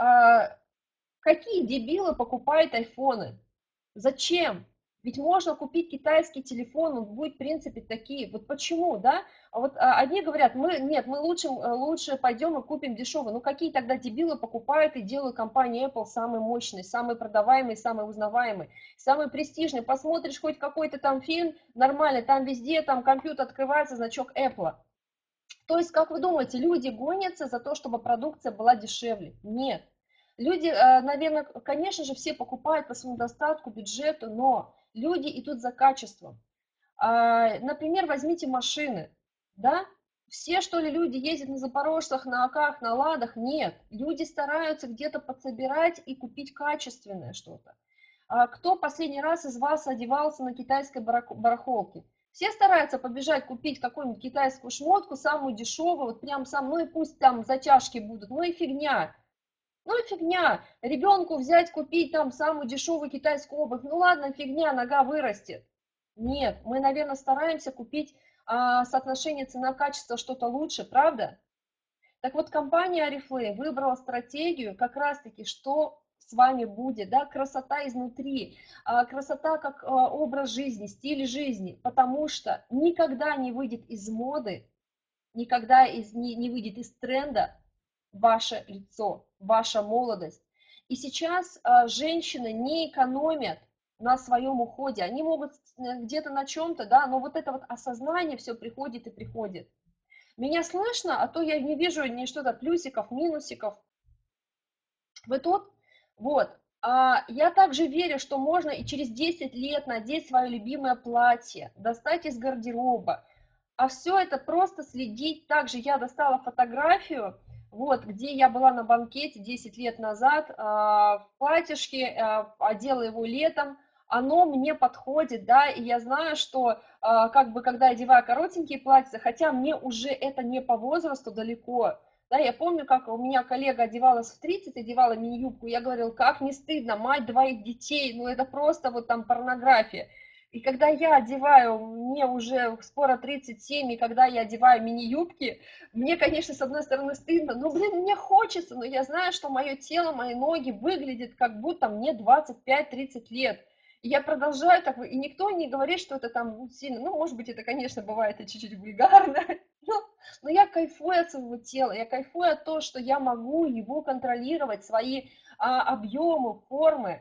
какие дебилы покупают айфоны? Зачем? Ведь можно купить китайский телефон, он будет, в принципе, такие. Вот почему, да? Одни говорят, мы лучше пойдем и купим дешевый. Ну, какие тогда дебилы покупают и делают компанию Apple самой мощной, самой продаваемой, самой узнаваемой, самой престижной? Посмотришь хоть какой-то там фильм, нормально, там везде, там компьютер открывается, значок Apple. То есть, как вы думаете, люди гонятся за то, чтобы продукция была дешевле? Нет. Люди, наверное, конечно же, все покупают по своему достатку, бюджету, но люди идут за качеством. Например, возьмите машины, да? Все, что ли, люди ездят на запорожцах, на Аках, на Ладах? Нет. Люди стараются где-то подсобирать и купить качественное что-то. Кто последний раз из вас одевался на китайской барахолке? Все стараются побежать купить какую-нибудь китайскую шмотку, самую дешевую, вот прям сам, ну и пусть там затяжки будут, ну и фигня. Ну и фигня. Ребенку взять, купить там самую дешевую китайскую обувь, ну ладно, фигня, нога вырастет. Нет, мы, наверное, стараемся купить соотношение цена-качество что-то лучше, правда? Так вот, компания Oriflame выбрала стратегию как раз-таки, что с вами будет, да, красота изнутри, красота как образ жизни, стиль жизни, потому что никогда не выйдет из моды, никогда не выйдет из тренда ваше лицо, ваша молодость. И сейчас женщины не экономят на своем уходе, они могут где-то на чем-то, да, но вот это вот осознание все приходит и приходит. Меня слышно, а то я не вижу ни что-то плюсиков, минусиков. Вы тут? Вот. Я также верю, что можно и через 10 лет надеть свое любимое платье, достать из гардероба. А все это просто следить. Также я достала фотографию, вот, где я была на банкете 10 лет назад, в платьишке, одела его летом. Оно мне подходит, да, и я знаю, что как бы, когда я одеваю коротенькие платья, хотя мне уже это не по возрасту далеко, да, я помню, как у меня коллега одевалась в 30, одевала мини-юбку, я говорила, как не стыдно, мать двоих детей, ну это просто вот там порнография. И когда я одеваю, мне уже скоро 37, и когда я одеваю мини-юбки, мне, конечно, с одной стороны стыдно, но, блин, мне хочется, но я знаю, что мое тело, мои ноги выглядят, как будто мне 25-30 лет. И я продолжаю так, и никто не говорит, что это там сильно, ну, может быть, это, конечно, бывает и чуть-чуть вульгарно, но я кайфую от своего тела, я кайфую от того, что я могу его контролировать, свои объемы, формы,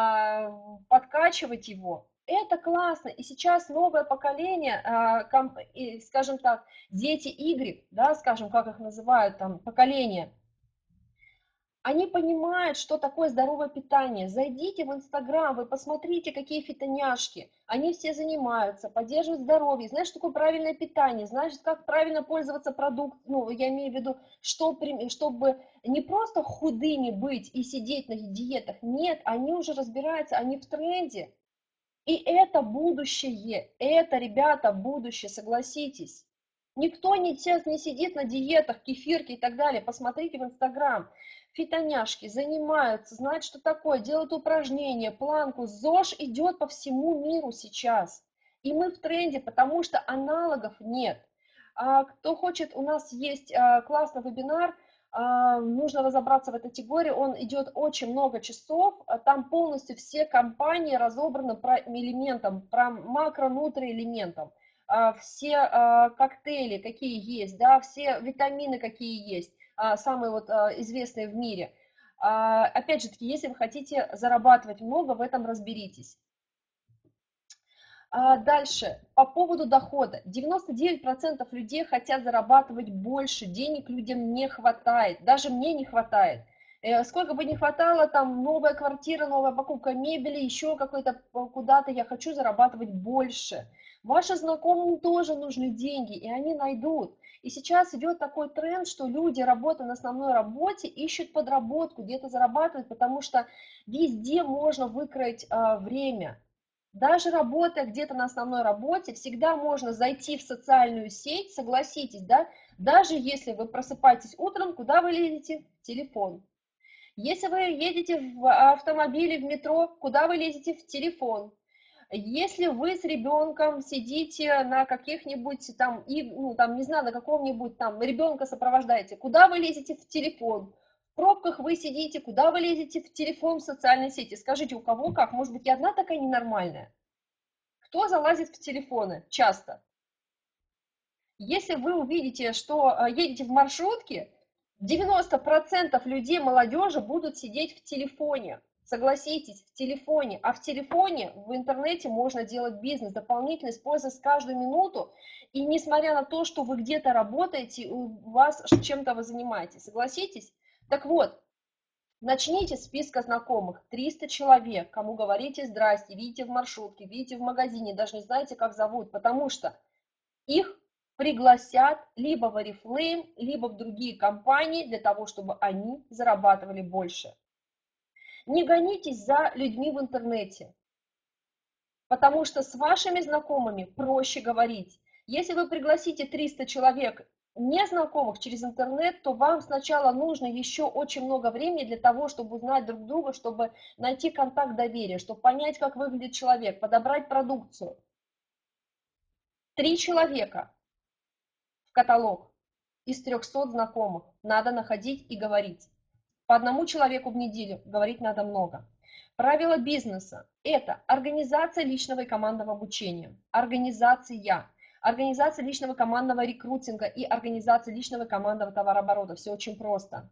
подкачивать его. Это классно. И сейчас новое поколение, скажем так, дети Y, да, скажем, как их называют, там, поколение, они понимают, что такое здоровое питание. Зайдите в Инстаграм, вы посмотрите, какие фитоняшки. Они все занимаются, поддерживают здоровье, знают, что такое правильное питание, знают, как правильно пользоваться продуктом. Ну, я имею в виду, чтобы не просто худыми быть и сидеть на диетах. Нет, они уже разбираются, они в тренде. И это будущее, это, ребята, будущее, согласитесь. Никто сейчас не сидит на диетах, кефирки и так далее. Посмотрите в Инстаграм. Фитоняшки занимаются, знают, что такое, делают упражнения, планку. ЗОЖ идет по всему миру сейчас. И мы в тренде, потому что аналогов нет. Кто хочет, у нас есть классный вебинар, нужно разобраться в этой категории, он идет очень много часов, там полностью все компании разобраны по элементам, про макро-нутриэлементам, все коктейли, какие есть, да, все витамины, какие есть, самые вот известные в мире. Опять же таки, если вы хотите зарабатывать много, в этом разберитесь. Дальше, по поводу дохода. 99% людей хотят зарабатывать больше, денег людям не хватает, даже мне не хватает. Сколько бы ни хватало, там новая квартира, новая покупка мебели, еще какой-то куда-то, я хочу зарабатывать больше. Вашим знакомым тоже нужны деньги, и они найдут. И сейчас идет такой тренд, что люди, работая на основной работе, ищут подработку, где-то зарабатывают, потому что везде можно выкроить время. Даже работая где-то на основной работе, всегда можно зайти в социальную сеть, согласитесь, да, даже если вы просыпаетесь утром, куда вы лезете? В телефон. Если вы едете в автомобиле, в метро, куда вы лезете? В телефон. Если вы с ребенком сидите на каких-нибудь там, ну, там, не знаю, на каком-нибудь там, ребенка сопровождаете, куда вы лезете? В телефон. В пробках вы сидите, куда вы лезете? В телефон, в социальной сети. Скажите, у кого как? Может быть, я одна такая ненормальная? Кто залазит в телефоны часто? Если вы увидите, что едете в маршрутке, 90% людей, молодежи будут сидеть в телефоне. Согласитесь, в телефоне. А в телефоне, в интернете можно делать бизнес, дополнительно используя каждую минуту. И несмотря на то, что вы где-то работаете, у вас чем-то вы занимаетесь. Согласитесь? Так вот, начните с списка знакомых. 300 человек, кому говорите здрасте, видите в маршрутке, видите в магазине, даже не знаете, как зовут, потому что их пригласят либо в Oriflame, либо в другие компании для того, чтобы они зарабатывали больше. Не гонитесь за людьми в интернете, потому что с вашими знакомыми проще говорить. Если вы пригласите 300 человек незнакомых через интернет, то вам сначала нужно еще очень много времени для того, чтобы узнать друг друга, чтобы найти контакт доверия, чтобы понять, как выглядит человек, подобрать продукцию. 3 человека в каталог из 300 знакомых надо находить и говорить. По одному человеку в неделю говорить надо много. Правила бизнеса – это организация личного и командного обучения, организация личного командного рекрутинга и организация личного командного товарооборота. Все очень просто.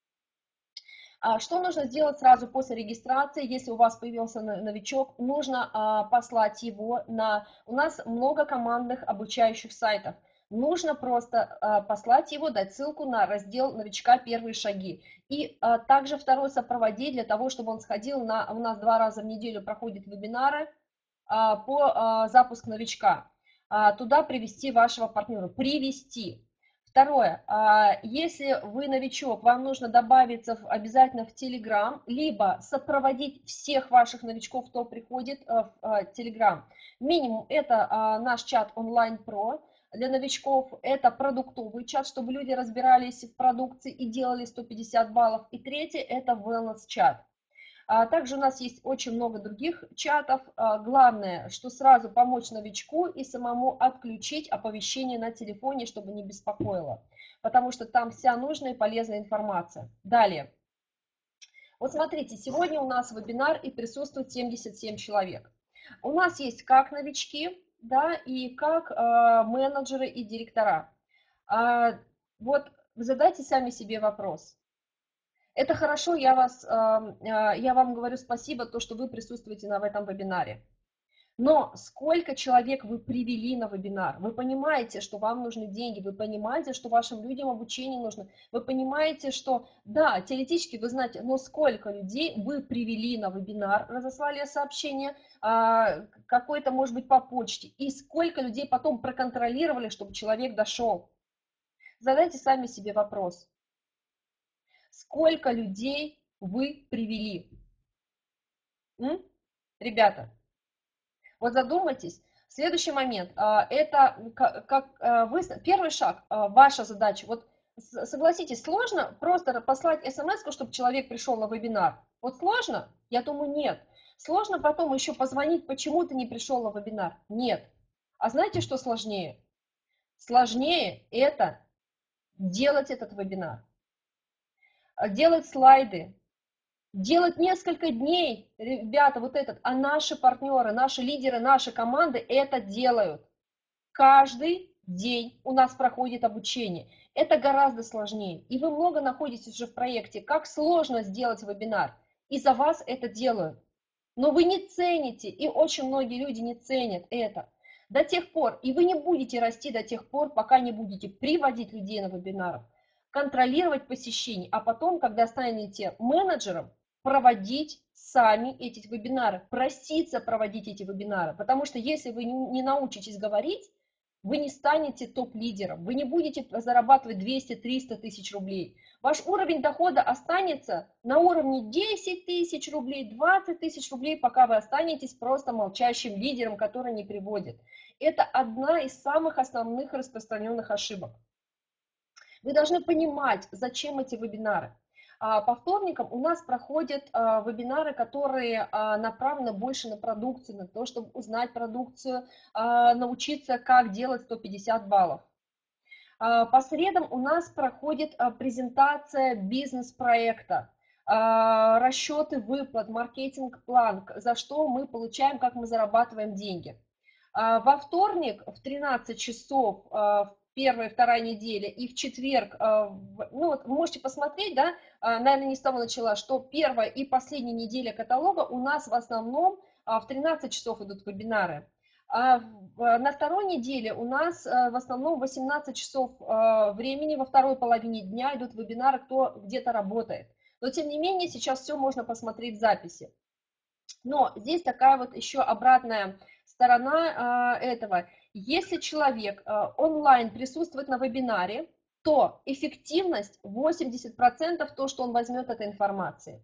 Что нужно сделать сразу после регистрации, если у вас появился новичок? Нужно послать его на... У нас много командных обучающих сайтов. Нужно просто послать его, дать ссылку на раздел новичка «Первые шаги». И также второй сопроводить для того, чтобы он сходил на... У нас 2 раза в неделю проходят вебинары по запуску новичка. Туда привести вашего партнера. Привести. Второе, если вы новичок, вам нужно добавиться обязательно в Telegram, либо сопроводить всех ваших новичков, кто приходит в Telegram. Минимум это наш чат онлайн про для новичков, это продуктовый чат, чтобы люди разбирались в продукции и делали 150 баллов. И третье это wellness чат. Также у нас есть очень много других чатов. Главное, что сразу помочь новичку и самому отключить оповещение на телефоне, чтобы не беспокоило, потому что там вся нужная и полезная информация. Далее. Вот смотрите, сегодня у нас вебинар и присутствует 77 человек. У нас есть как новички, да, и как менеджеры и директора. Вот задайте сами себе вопрос. Это хорошо, я вам говорю спасибо, то, что вы присутствуете в этом вебинаре. Но сколько человек вы привели на вебинар? Вы понимаете, что вам нужны деньги, вы понимаете, что вашим людям обучение нужно, вы понимаете, что, да, теоретически вы знаете, но сколько людей вы привели на вебинар, разослали сообщение, какое-то, может быть, по почте, и сколько людей потом проконтролировали, чтобы человек дошел? Задайте сами себе вопрос. Сколько людей вы привели? Ребята, вот задумайтесь. Следующий момент. Это первый шаг, ваша задача. Вот согласитесь, сложно просто послать смс, чтобы человек пришел на вебинар. Вот сложно? Я думаю, нет. Сложно потом еще позвонить, почему ты не пришел на вебинар? Нет. А знаете, что сложнее? Сложнее это делать этот вебинар, делать слайды, делать несколько дней, ребята, вот этот, а наши партнеры, наши лидеры, наши команды это делают. Каждый день у нас проходит обучение. Это гораздо сложнее. И вы много находитесь уже в проекте. Как сложно сделать вебинар. И за вас это делают. Но вы не цените, и очень многие люди не ценят это. До тех пор, и вы не будете расти до тех пор, пока не будете приводить людей на вебинары, контролировать посещение, а потом, когда станете менеджером, проводить сами эти вебинары, проситься проводить эти вебинары. Потому что если вы не научитесь говорить, Вы не станете топ-лидером, вы не будете зарабатывать 200-300 тысяч рублей. Ваш уровень дохода останется на уровне 10 тысяч рублей, 20 тысяч рублей, пока вы останетесь просто молчащим лидером, который не приводит. Это одна из самых основных распространенных ошибок. Вы должны понимать, зачем эти вебинары. По вторникам у нас проходят вебинары, которые направлены больше на продукцию, на то, чтобы узнать продукцию, научиться, как делать 150 баллов. По средам у нас проходит презентация бизнес-проекта, расчеты выплат, маркетинг-план, за что мы получаем, как мы зарабатываем деньги. Во вторник в 13 часов первая и вторая неделя, и в четверг, ну вот вы можете посмотреть, да, наверное, не с того начала, что первая и последняя неделя каталога у нас в основном в 13 часов идут вебинары. На второй неделе у нас в основном 18 часов времени, во второй половине дня идут вебинары, кто где-то работает. Но тем не менее, сейчас все можно посмотреть в записи. Но здесь такая вот еще обратная сторона этого. Если человек онлайн присутствует на вебинаре, то эффективность 80% то, что он возьмет этой информации.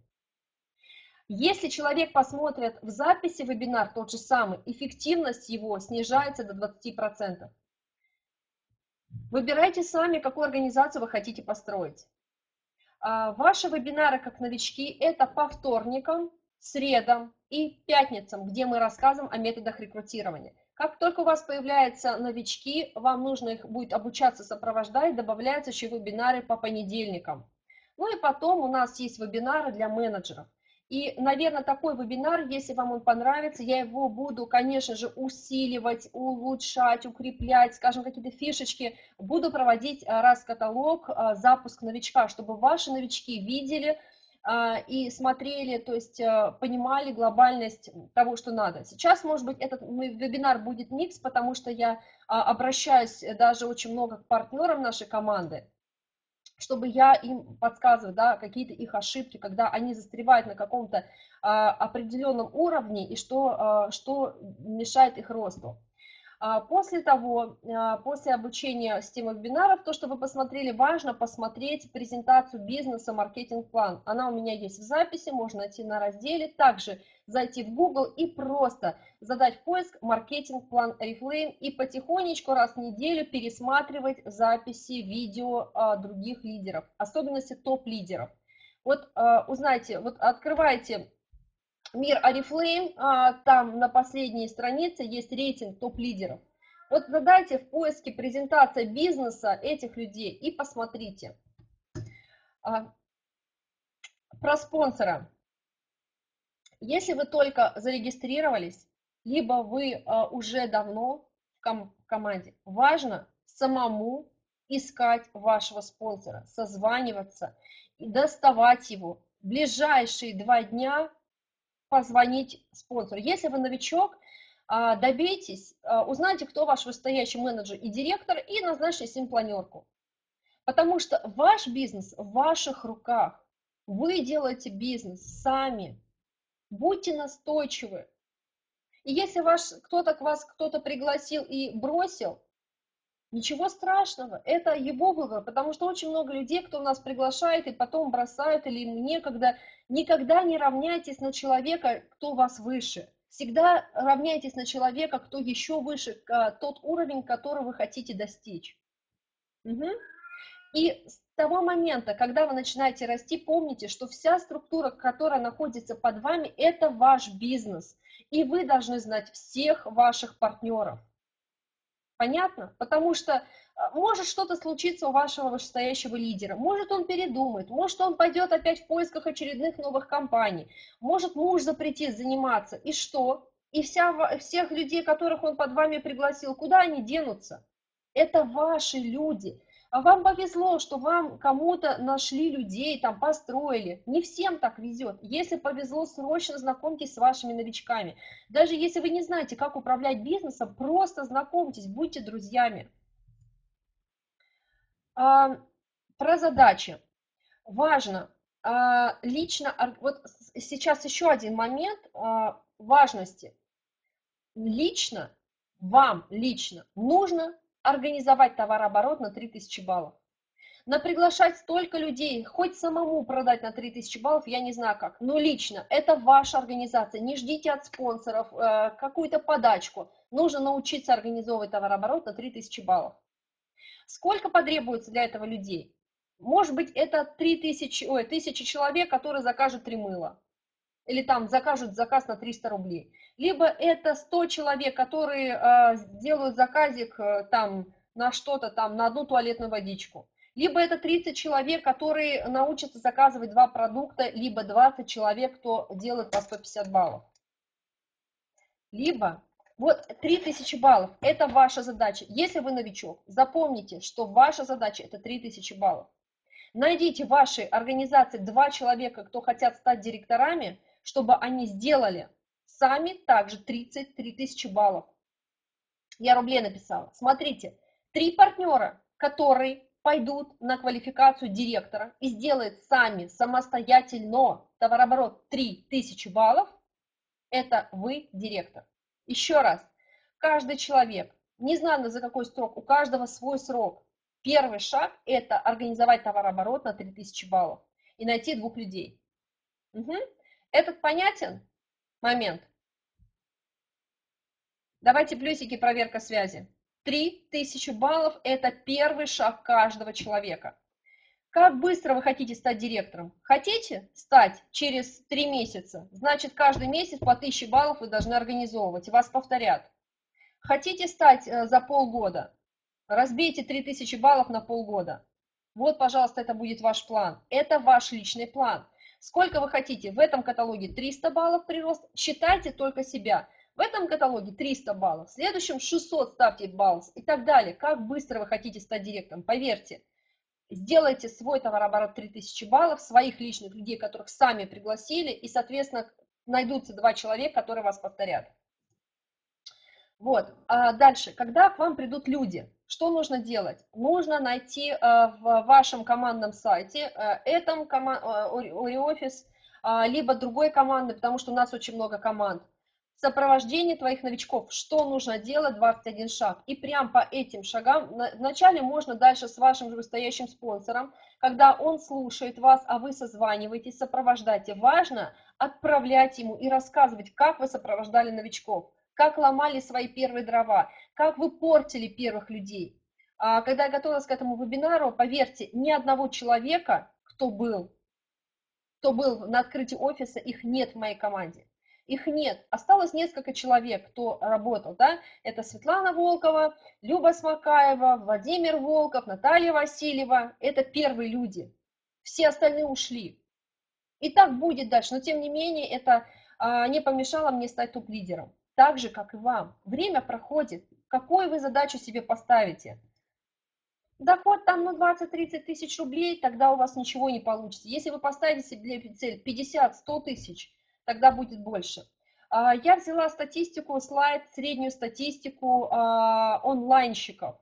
Если человек посмотрит в записи вебинар тот же самый, эффективность его снижается до 20%. Выбирайте сами, какую организацию вы хотите построить. Ваши вебинары как новички – это по вторникам, средам и пятницам, где мы рассказываем о методах рекрутирования. Как только у вас появляются новички, вам нужно их будет обучаться, сопровождать, добавляются еще вебинары по понедельникам. Ну и потом у нас есть вебинары для менеджеров. И, наверное, такой вебинар, если вам он понравится, я его буду, конечно же, усиливать, улучшать, укреплять, скажем, какие-то фишечки. Буду проводить раз в каталог запуск новичка, чтобы ваши новички видели и смотрели, то есть понимали глобальность того, что надо. Сейчас, может быть, этот вебинар будет микс, потому что я обращаюсь даже очень много к партнерам нашей команды, чтобы я им подсказываю, да, какие-то их ошибки, когда они застревают на каком-то определенном уровне и что мешает их росту. После того, после обучения системы вебинаров, то, что вы посмотрели, важно посмотреть презентацию бизнеса, маркетинг-план. Она у меня есть в записи, можно найти на разделе. Также зайти в Google и просто задать в поиск маркетинг-план Oriflame и потихонечку раз в неделю пересматривать записи, видео других лидеров, особенности топ-лидеров. Вот узнайте, вот открывайте Мир Oriflame, там на последней странице есть рейтинг топ-лидеров. Вот задайте в поиске презентация бизнеса этих людей и посмотрите. Про спонсора. Если вы только зарегистрировались, либо вы уже давно в команде, важно самому искать вашего спонсора, созваниваться и доставать его. В ближайшие 2 дня позвонить спонсору. Если вы новичок, добейтесь, узнайте, кто ваш вышестоящий менеджер и директор, и назначьте с ним планерку. Потому что ваш бизнес в ваших руках. Вы делаете бизнес сами. Будьте настойчивы. И если вас кто-то пригласил и бросил, ничего страшного, это его выбор, потому что очень много людей, кто нас приглашает и потом бросают, или им некогда. Никогда не равняйтесь на человека, кто вас выше. Всегда равняйтесь на человека, кто еще выше, тот уровень, который вы хотите достичь. Угу. И с того момента, когда вы начинаете расти, помните, что вся структура, которая находится под вами, это ваш бизнес. И вы должны знать всех ваших партнеров. Понятно? Потому что может что-то случиться у вашего вышестоящего лидера, может он передумает, может он пойдет опять в поисках очередных новых компаний, может муж запретит заниматься, и что? И всех людей, которых он под вами пригласил, куда они денутся? Это ваши люди. А вам повезло, что вам кому-то нашли людей, там построили. Не всем так везет. Если повезло, срочно знакомьтесь с вашими новичками. Даже если вы не знаете, как управлять бизнесом, просто знакомьтесь, будьте друзьями. Про задачи. Важно лично, вот сейчас еще один момент важности. Лично, вам лично нужно организовать товарооборот на 3000 баллов. На приглашать столько людей, хоть самому продать на 3000 баллов, я не знаю как, но лично, это ваша организация, не ждите от спонсоров какую-то подачку, нужно научиться организовывать товарооборот на 3000 баллов. Сколько потребуется для этого людей? Может быть, это 1000 человек, которые закажут 3 мыла, или там закажут заказ на 300 рублей. Либо это 100 человек, которые сделают заказик там на что-то там, на одну туалетную водичку. Либо это 30 человек, которые научатся заказывать 2 продукта, либо 20 человек, кто делает по 150 баллов. Либо вот 3000 баллов, это ваша задача. Если вы новичок, запомните, что ваша задача это 3000 баллов. Найдите в вашей организации 2 человека, кто хотят стать директорами, чтобы они сделали сами также 33 тысячи баллов. Я рублей написала. Смотрите, 3 партнера, которые пойдут на квалификацию директора и сделают сами самостоятельно товарооборот 3000 баллов, это вы директор. Еще раз, каждый человек, не знаю за какой срок, у каждого свой срок. Первый шаг – это организовать товарооборот на 3000 баллов и найти 2 людей. Угу. Этот понятен момент? Давайте плюсики, проверка связи. 3000 баллов – это первый шаг каждого человека. Как быстро вы хотите стать директором? Хотите стать через 3 месяца? Значит, каждый месяц по 1000 баллов вы должны организовывать, и вас повторят. Хотите стать за полгода? Разбейте 3000 баллов на полгода. Вот, пожалуйста, это будет ваш план. Это ваш личный план. Сколько вы хотите? В этом каталоге 300 баллов прирост. Считайте только себя. В этом каталоге 300 баллов. В следующем 600 ставьте баллов и так далее. Как быстро вы хотите стать директором? Поверьте. Сделайте свой товарооборот 3000 баллов, своих личных людей, которых сами пригласили, и, соответственно, найдутся 2 человека, которые вас повторят. Вот, дальше, когда к вам придут люди, что нужно делать? Нужно найти в вашем командном сайте, Ori-Office, либо другой команды, потому что у нас очень много команд, сопровождение твоих новичков, что нужно делать, 21 шаг. И прям по этим шагам, вначале можно дальше с вашим же вышестоящим спонсором, когда он слушает вас, а вы созваниваетесь, сопровождаете. Важно отправлять ему и рассказывать, как вы сопровождали новичков, как ломали свои первые дрова, как вы портили первых людей. Когда я готовилась к этому вебинару, поверьте, ни одного человека, кто был на открытии офиса, их нет в моей команде. Их нет. Осталось несколько человек, кто работал. Да? Это Светлана Волкова, Люба Смакаева, Владимир Волков, Наталья Васильева. Это первые люди. Все остальные ушли. И так будет дальше. Но тем не менее, это не помешало мне стать топ-лидером. Так же, как и вам. Время проходит. Какую вы задачу себе поставите? Доход там 20-30 тысяч рублей, тогда у вас ничего не получится. Если вы поставите себе цель 50-100 тысяч, тогда будет больше. Я взяла статистику, слайд, среднюю статистику онлайнщиков.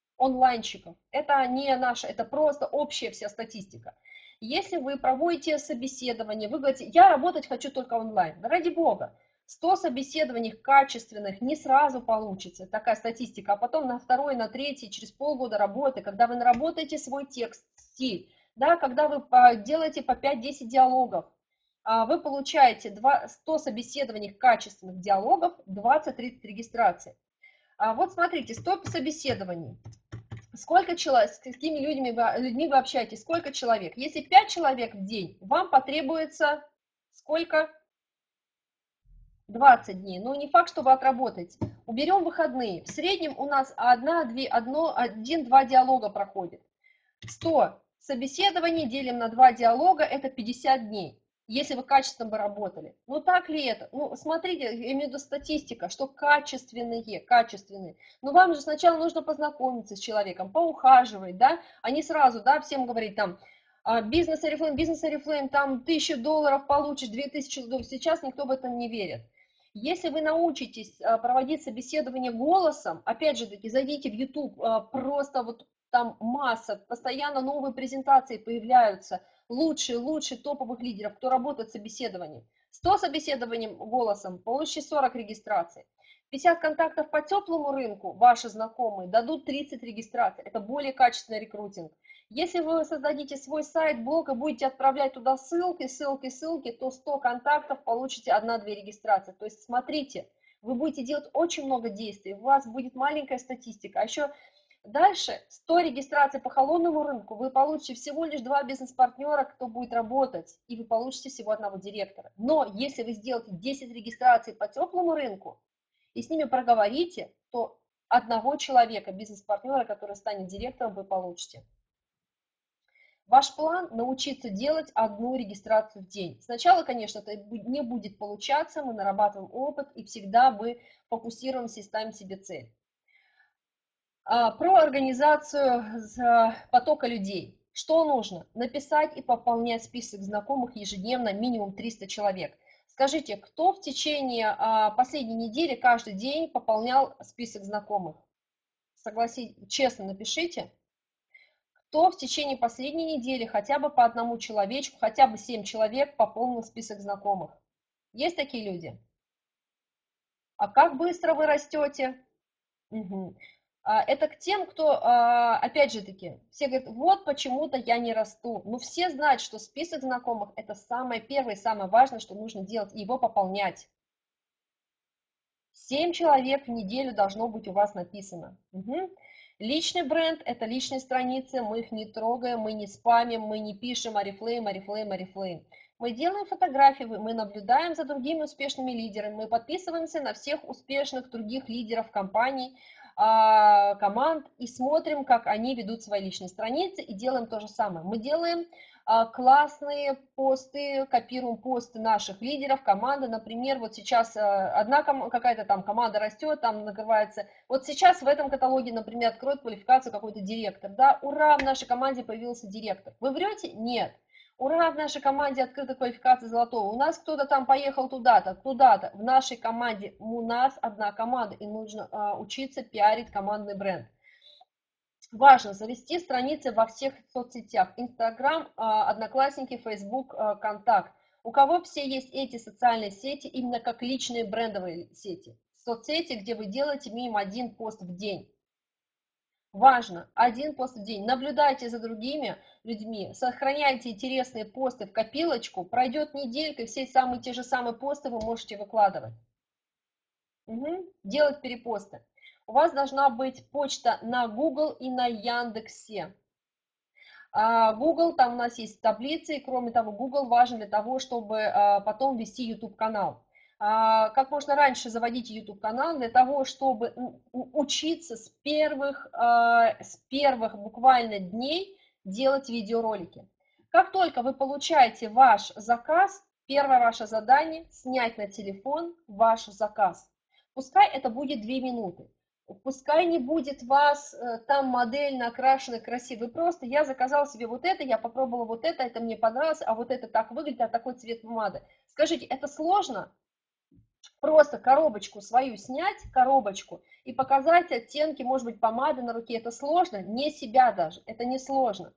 Это не наша, это просто общая вся статистика. Если вы проводите собеседование, вы говорите, я работать хочу только онлайн, ради бога. 100 собеседований качественных не сразу получится, такая статистика, а потом на второй, на третий, через полгода работы, когда вы наработаете свой текст, стиль, да, когда вы делаете по 5-10 диалогов, вы получаете 100 собеседований качественных диалогов, 20-30 регистраций. Вот смотрите, 100 собеседований. Сколько человек, с какими людьми вы общаетесь, сколько человек? Если 5 человек в день, вам потребуется сколько? 20 дней. Но не факт, что вы отработаете. Уберем выходные. В среднем у нас 1-2 диалога проходит. 100 собеседований делим на 2 диалога, это 50 дней. Если вы качественно бы работали. Ну так ли это? Ну смотрите, я имею в виду статистика, что качественные. Но вам же сначала нужно познакомиться с человеком, поухаживать, да, а не сразу, да, всем говорить там, бизнес-орифлейм, там $1000 получишь, 2000 долларов. Сейчас никто в этом не верит. Если вы научитесь проводить собеседование голосом, опять же таки, зайдите в YouTube, просто вот там масса, постоянно новые презентации появляются, лучшие топовых лидеров, кто работает с собеседованием. 100 собеседований голосом, получите 40 регистраций. 50 контактов по теплому рынку, ваши знакомые, дадут 30 регистраций. Это более качественный рекрутинг. Если вы создадите свой сайт, блог и будете отправлять туда ссылки, ссылки, ссылки, то 100 контактов получите 1-2 регистрации. То есть смотрите, вы будете делать очень много действий, у вас будет маленькая статистика. А еще дальше 100 регистраций по холодному рынку, вы получите всего лишь 2 бизнес-партнера, кто будет работать, и вы получите всего 1 директора. Но если вы сделаете 10 регистраций по теплому рынку и с ними проговорите, то 1 человека, бизнес-партнера, который станет директором, вы получите. Ваш план – научиться делать 1 регистрацию в день. Сначала, конечно, это не будет получаться, мы нарабатываем опыт и всегда мы фокусируемся и ставим себе цель. Про организацию потока людей. Что нужно? Написать и пополнять список знакомых ежедневно минимум 300 человек. Скажите, кто в течение последней недели каждый день пополнял список знакомых? Согласитесь, честно напишите. Кто в течение последней недели хотя бы по 1 человечку, хотя бы 7 человек пополнил список знакомых? Есть такие люди? А как быстро вы растете? Угу. Это к тем, кто, опять же таки, все говорят, вот почему-то я не расту. Но все знают, что список знакомых – это самое первое и самое важное, что нужно делать, и его пополнять. 7 человек в неделю должно быть у вас написано. Угу. Личный бренд – это личные страницы, мы их не трогаем, мы не спамим, мы не пишем орифлейм, орифлейм, орифлейм. Мы делаем фотографии, мы наблюдаем за другими успешными лидерами, мы подписываемся на всех успешных других лидеров компаний, команд и смотрим, как они ведут свои личные страницы и делаем то же самое. Мы делаем классные посты, копируем посты наших лидеров, команды. Например, вот сейчас одна какая-то там команда растет, там накрывается. Вот сейчас в этом каталоге, например, откроет квалификацию какой-то директор. Да, ура, в нашей команде появился директор. Вы врете? Нет. Ура, в нашей команде открыта квалификация золотого. У нас кто-то там поехал туда-то, туда-то. В нашей команде, у нас одна команда, и нужно учиться пиарить командный бренд. Важно завести страницы во всех соцсетях. Инстаграм, Одноклассники, Фейсбук, Контакт. У кого все есть эти социальные сети, именно как личные брендовые сети. Соцсети, где вы делаете минимум 1 пост в день. Важно, 1 пост в день. Наблюдайте за другими людьми, сохраняйте интересные посты в копилочку. Пройдет неделька, и все самые те же самые посты вы можете выкладывать. Угу. Делать перепосты. У вас должна быть почта на Google и на Яндексе. Google, там у нас есть таблицы, и кроме того, Google важен для того, чтобы потом вести YouTube-канал. Как можно раньше заводить YouTube-канал для того, чтобы учиться с первых буквально дней делать видеоролики. Как только вы получаете ваш заказ, первое ваше задание – снять на телефон ваш заказ. Пускай это будет 2 минуты. Пускай не будет вас там модель накрашена красивой, просто я заказал себе вот это, я попробовала вот это мне понравилось, а вот это так выглядит, а такой цвет помады. Скажите, это сложно? Просто коробочку свою снять, коробочку, и показать оттенки, может быть, помады на руке, это сложно? Не себя даже, это не сложно.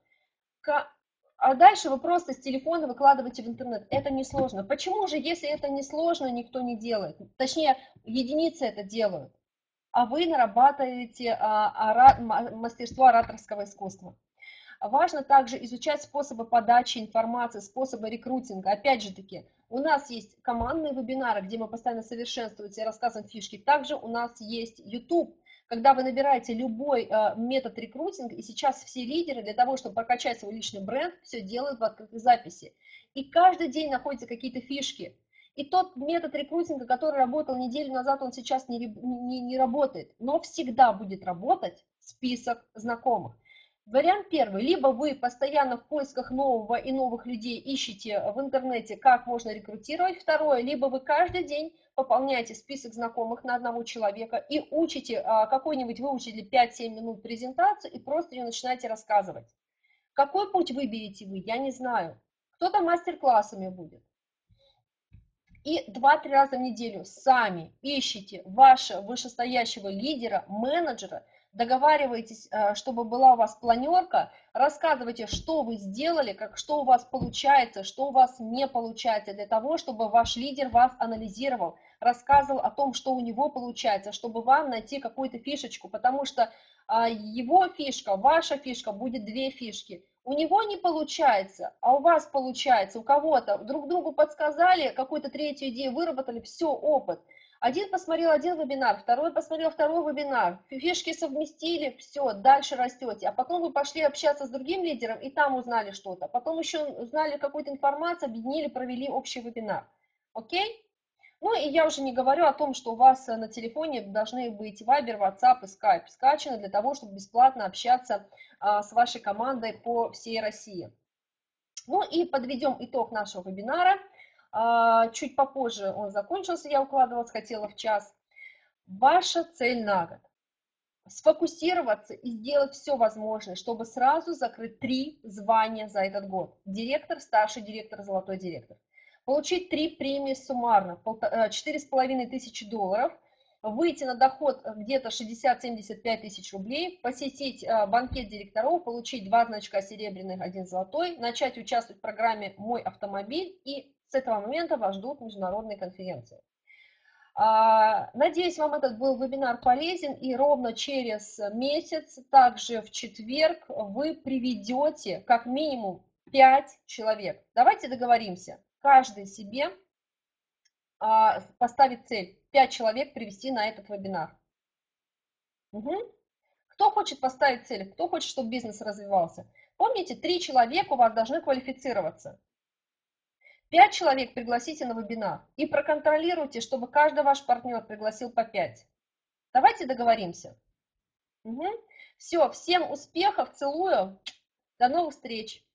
А дальше вы просто с телефона выкладываете в интернет, это не сложно. Почему же, если это не сложно, никто не делает? Точнее, единицы это делают. А вы нарабатываете мастерство ораторского искусства. Важно также изучать способы подачи информации, способы рекрутинга. Опять же таки, у нас есть командные вебинары, где мы постоянно совершенствуемся и рассказываем фишки. Также у нас есть YouTube, когда вы набираете любой метод рекрутинга, и сейчас все лидеры для того, чтобы прокачать свой личный бренд, все делают в открытой записи. И каждый день находятся какие-то фишки. И тот метод рекрутинга, который работал неделю назад, он сейчас не работает, но всегда будет работать список знакомых. Вариант первый. Либо вы постоянно в поисках нового и новых людей ищете в интернете, как можно рекрутировать. Второе. Либо вы каждый день пополняете список знакомых на 1 человека и учите какой-нибудь, выучили 5-7 минут презентацию и просто ее начинаете рассказывать. Какой путь выберете вы, я не знаю. Кто-то мастер-классами будет. И 2-3 раза в неделю сами ищите вашего вышестоящего лидера, менеджера, договаривайтесь, чтобы была у вас планерка, рассказывайте, что вы сделали, что у вас получается, что у вас не получается, для того, чтобы ваш лидер вас анализировал, рассказывал о том, что у него получается, чтобы вам найти какую-то фишечку, потому что его фишка, ваша фишка будет две фишки. У него не получается, а у вас получается, у кого-то друг другу подсказали, какую-то третью идею выработали, все, опыт. Один посмотрел один вебинар, второй посмотрел второй вебинар, фишки совместили, все, дальше растете. А потом вы пошли общаться с другим лидером и там узнали что-то. Потом еще узнали какую-то информацию, объединили, провели общий вебинар. Окей? Ну и я уже не говорю о том, что у вас на телефоне должны быть Viber, WhatsApp и Skype скачаны для того, чтобы бесплатно общаться с вашей командой по всей России. Ну и подведем итог нашего вебинара. Чуть попозже он закончился, я укладывалась, хотела в час. Ваша цель на год. Сфокусироваться и сделать все возможное, чтобы сразу закрыть 3 звания за этот год. Директор, старший директор, золотой директор. Получить 3 премии суммарно, 4500 долларов, выйти на доход где-то 60-75 тысяч рублей, посетить банкет директоров, получить 2 значка серебряных, 1 золотой, начать участвовать в программе «Мой автомобиль», и с этого момента вас ждут международные конференции. Надеюсь, вам этот был вебинар полезен, и ровно через месяц, также в четверг, вы приведете как минимум 5 человек. Давайте договоримся, каждый себе поставит цель 5 человек привести на этот вебинар. Угу. Кто хочет поставить цель, кто хочет, чтобы бизнес развивался? Помните, 3 человека у вас должны квалифицироваться. 5 человек пригласите на вебинар и проконтролируйте, чтобы каждый ваш партнер пригласил по 5. Давайте договоримся. Угу. Все, всем успехов, целую, до новых встреч.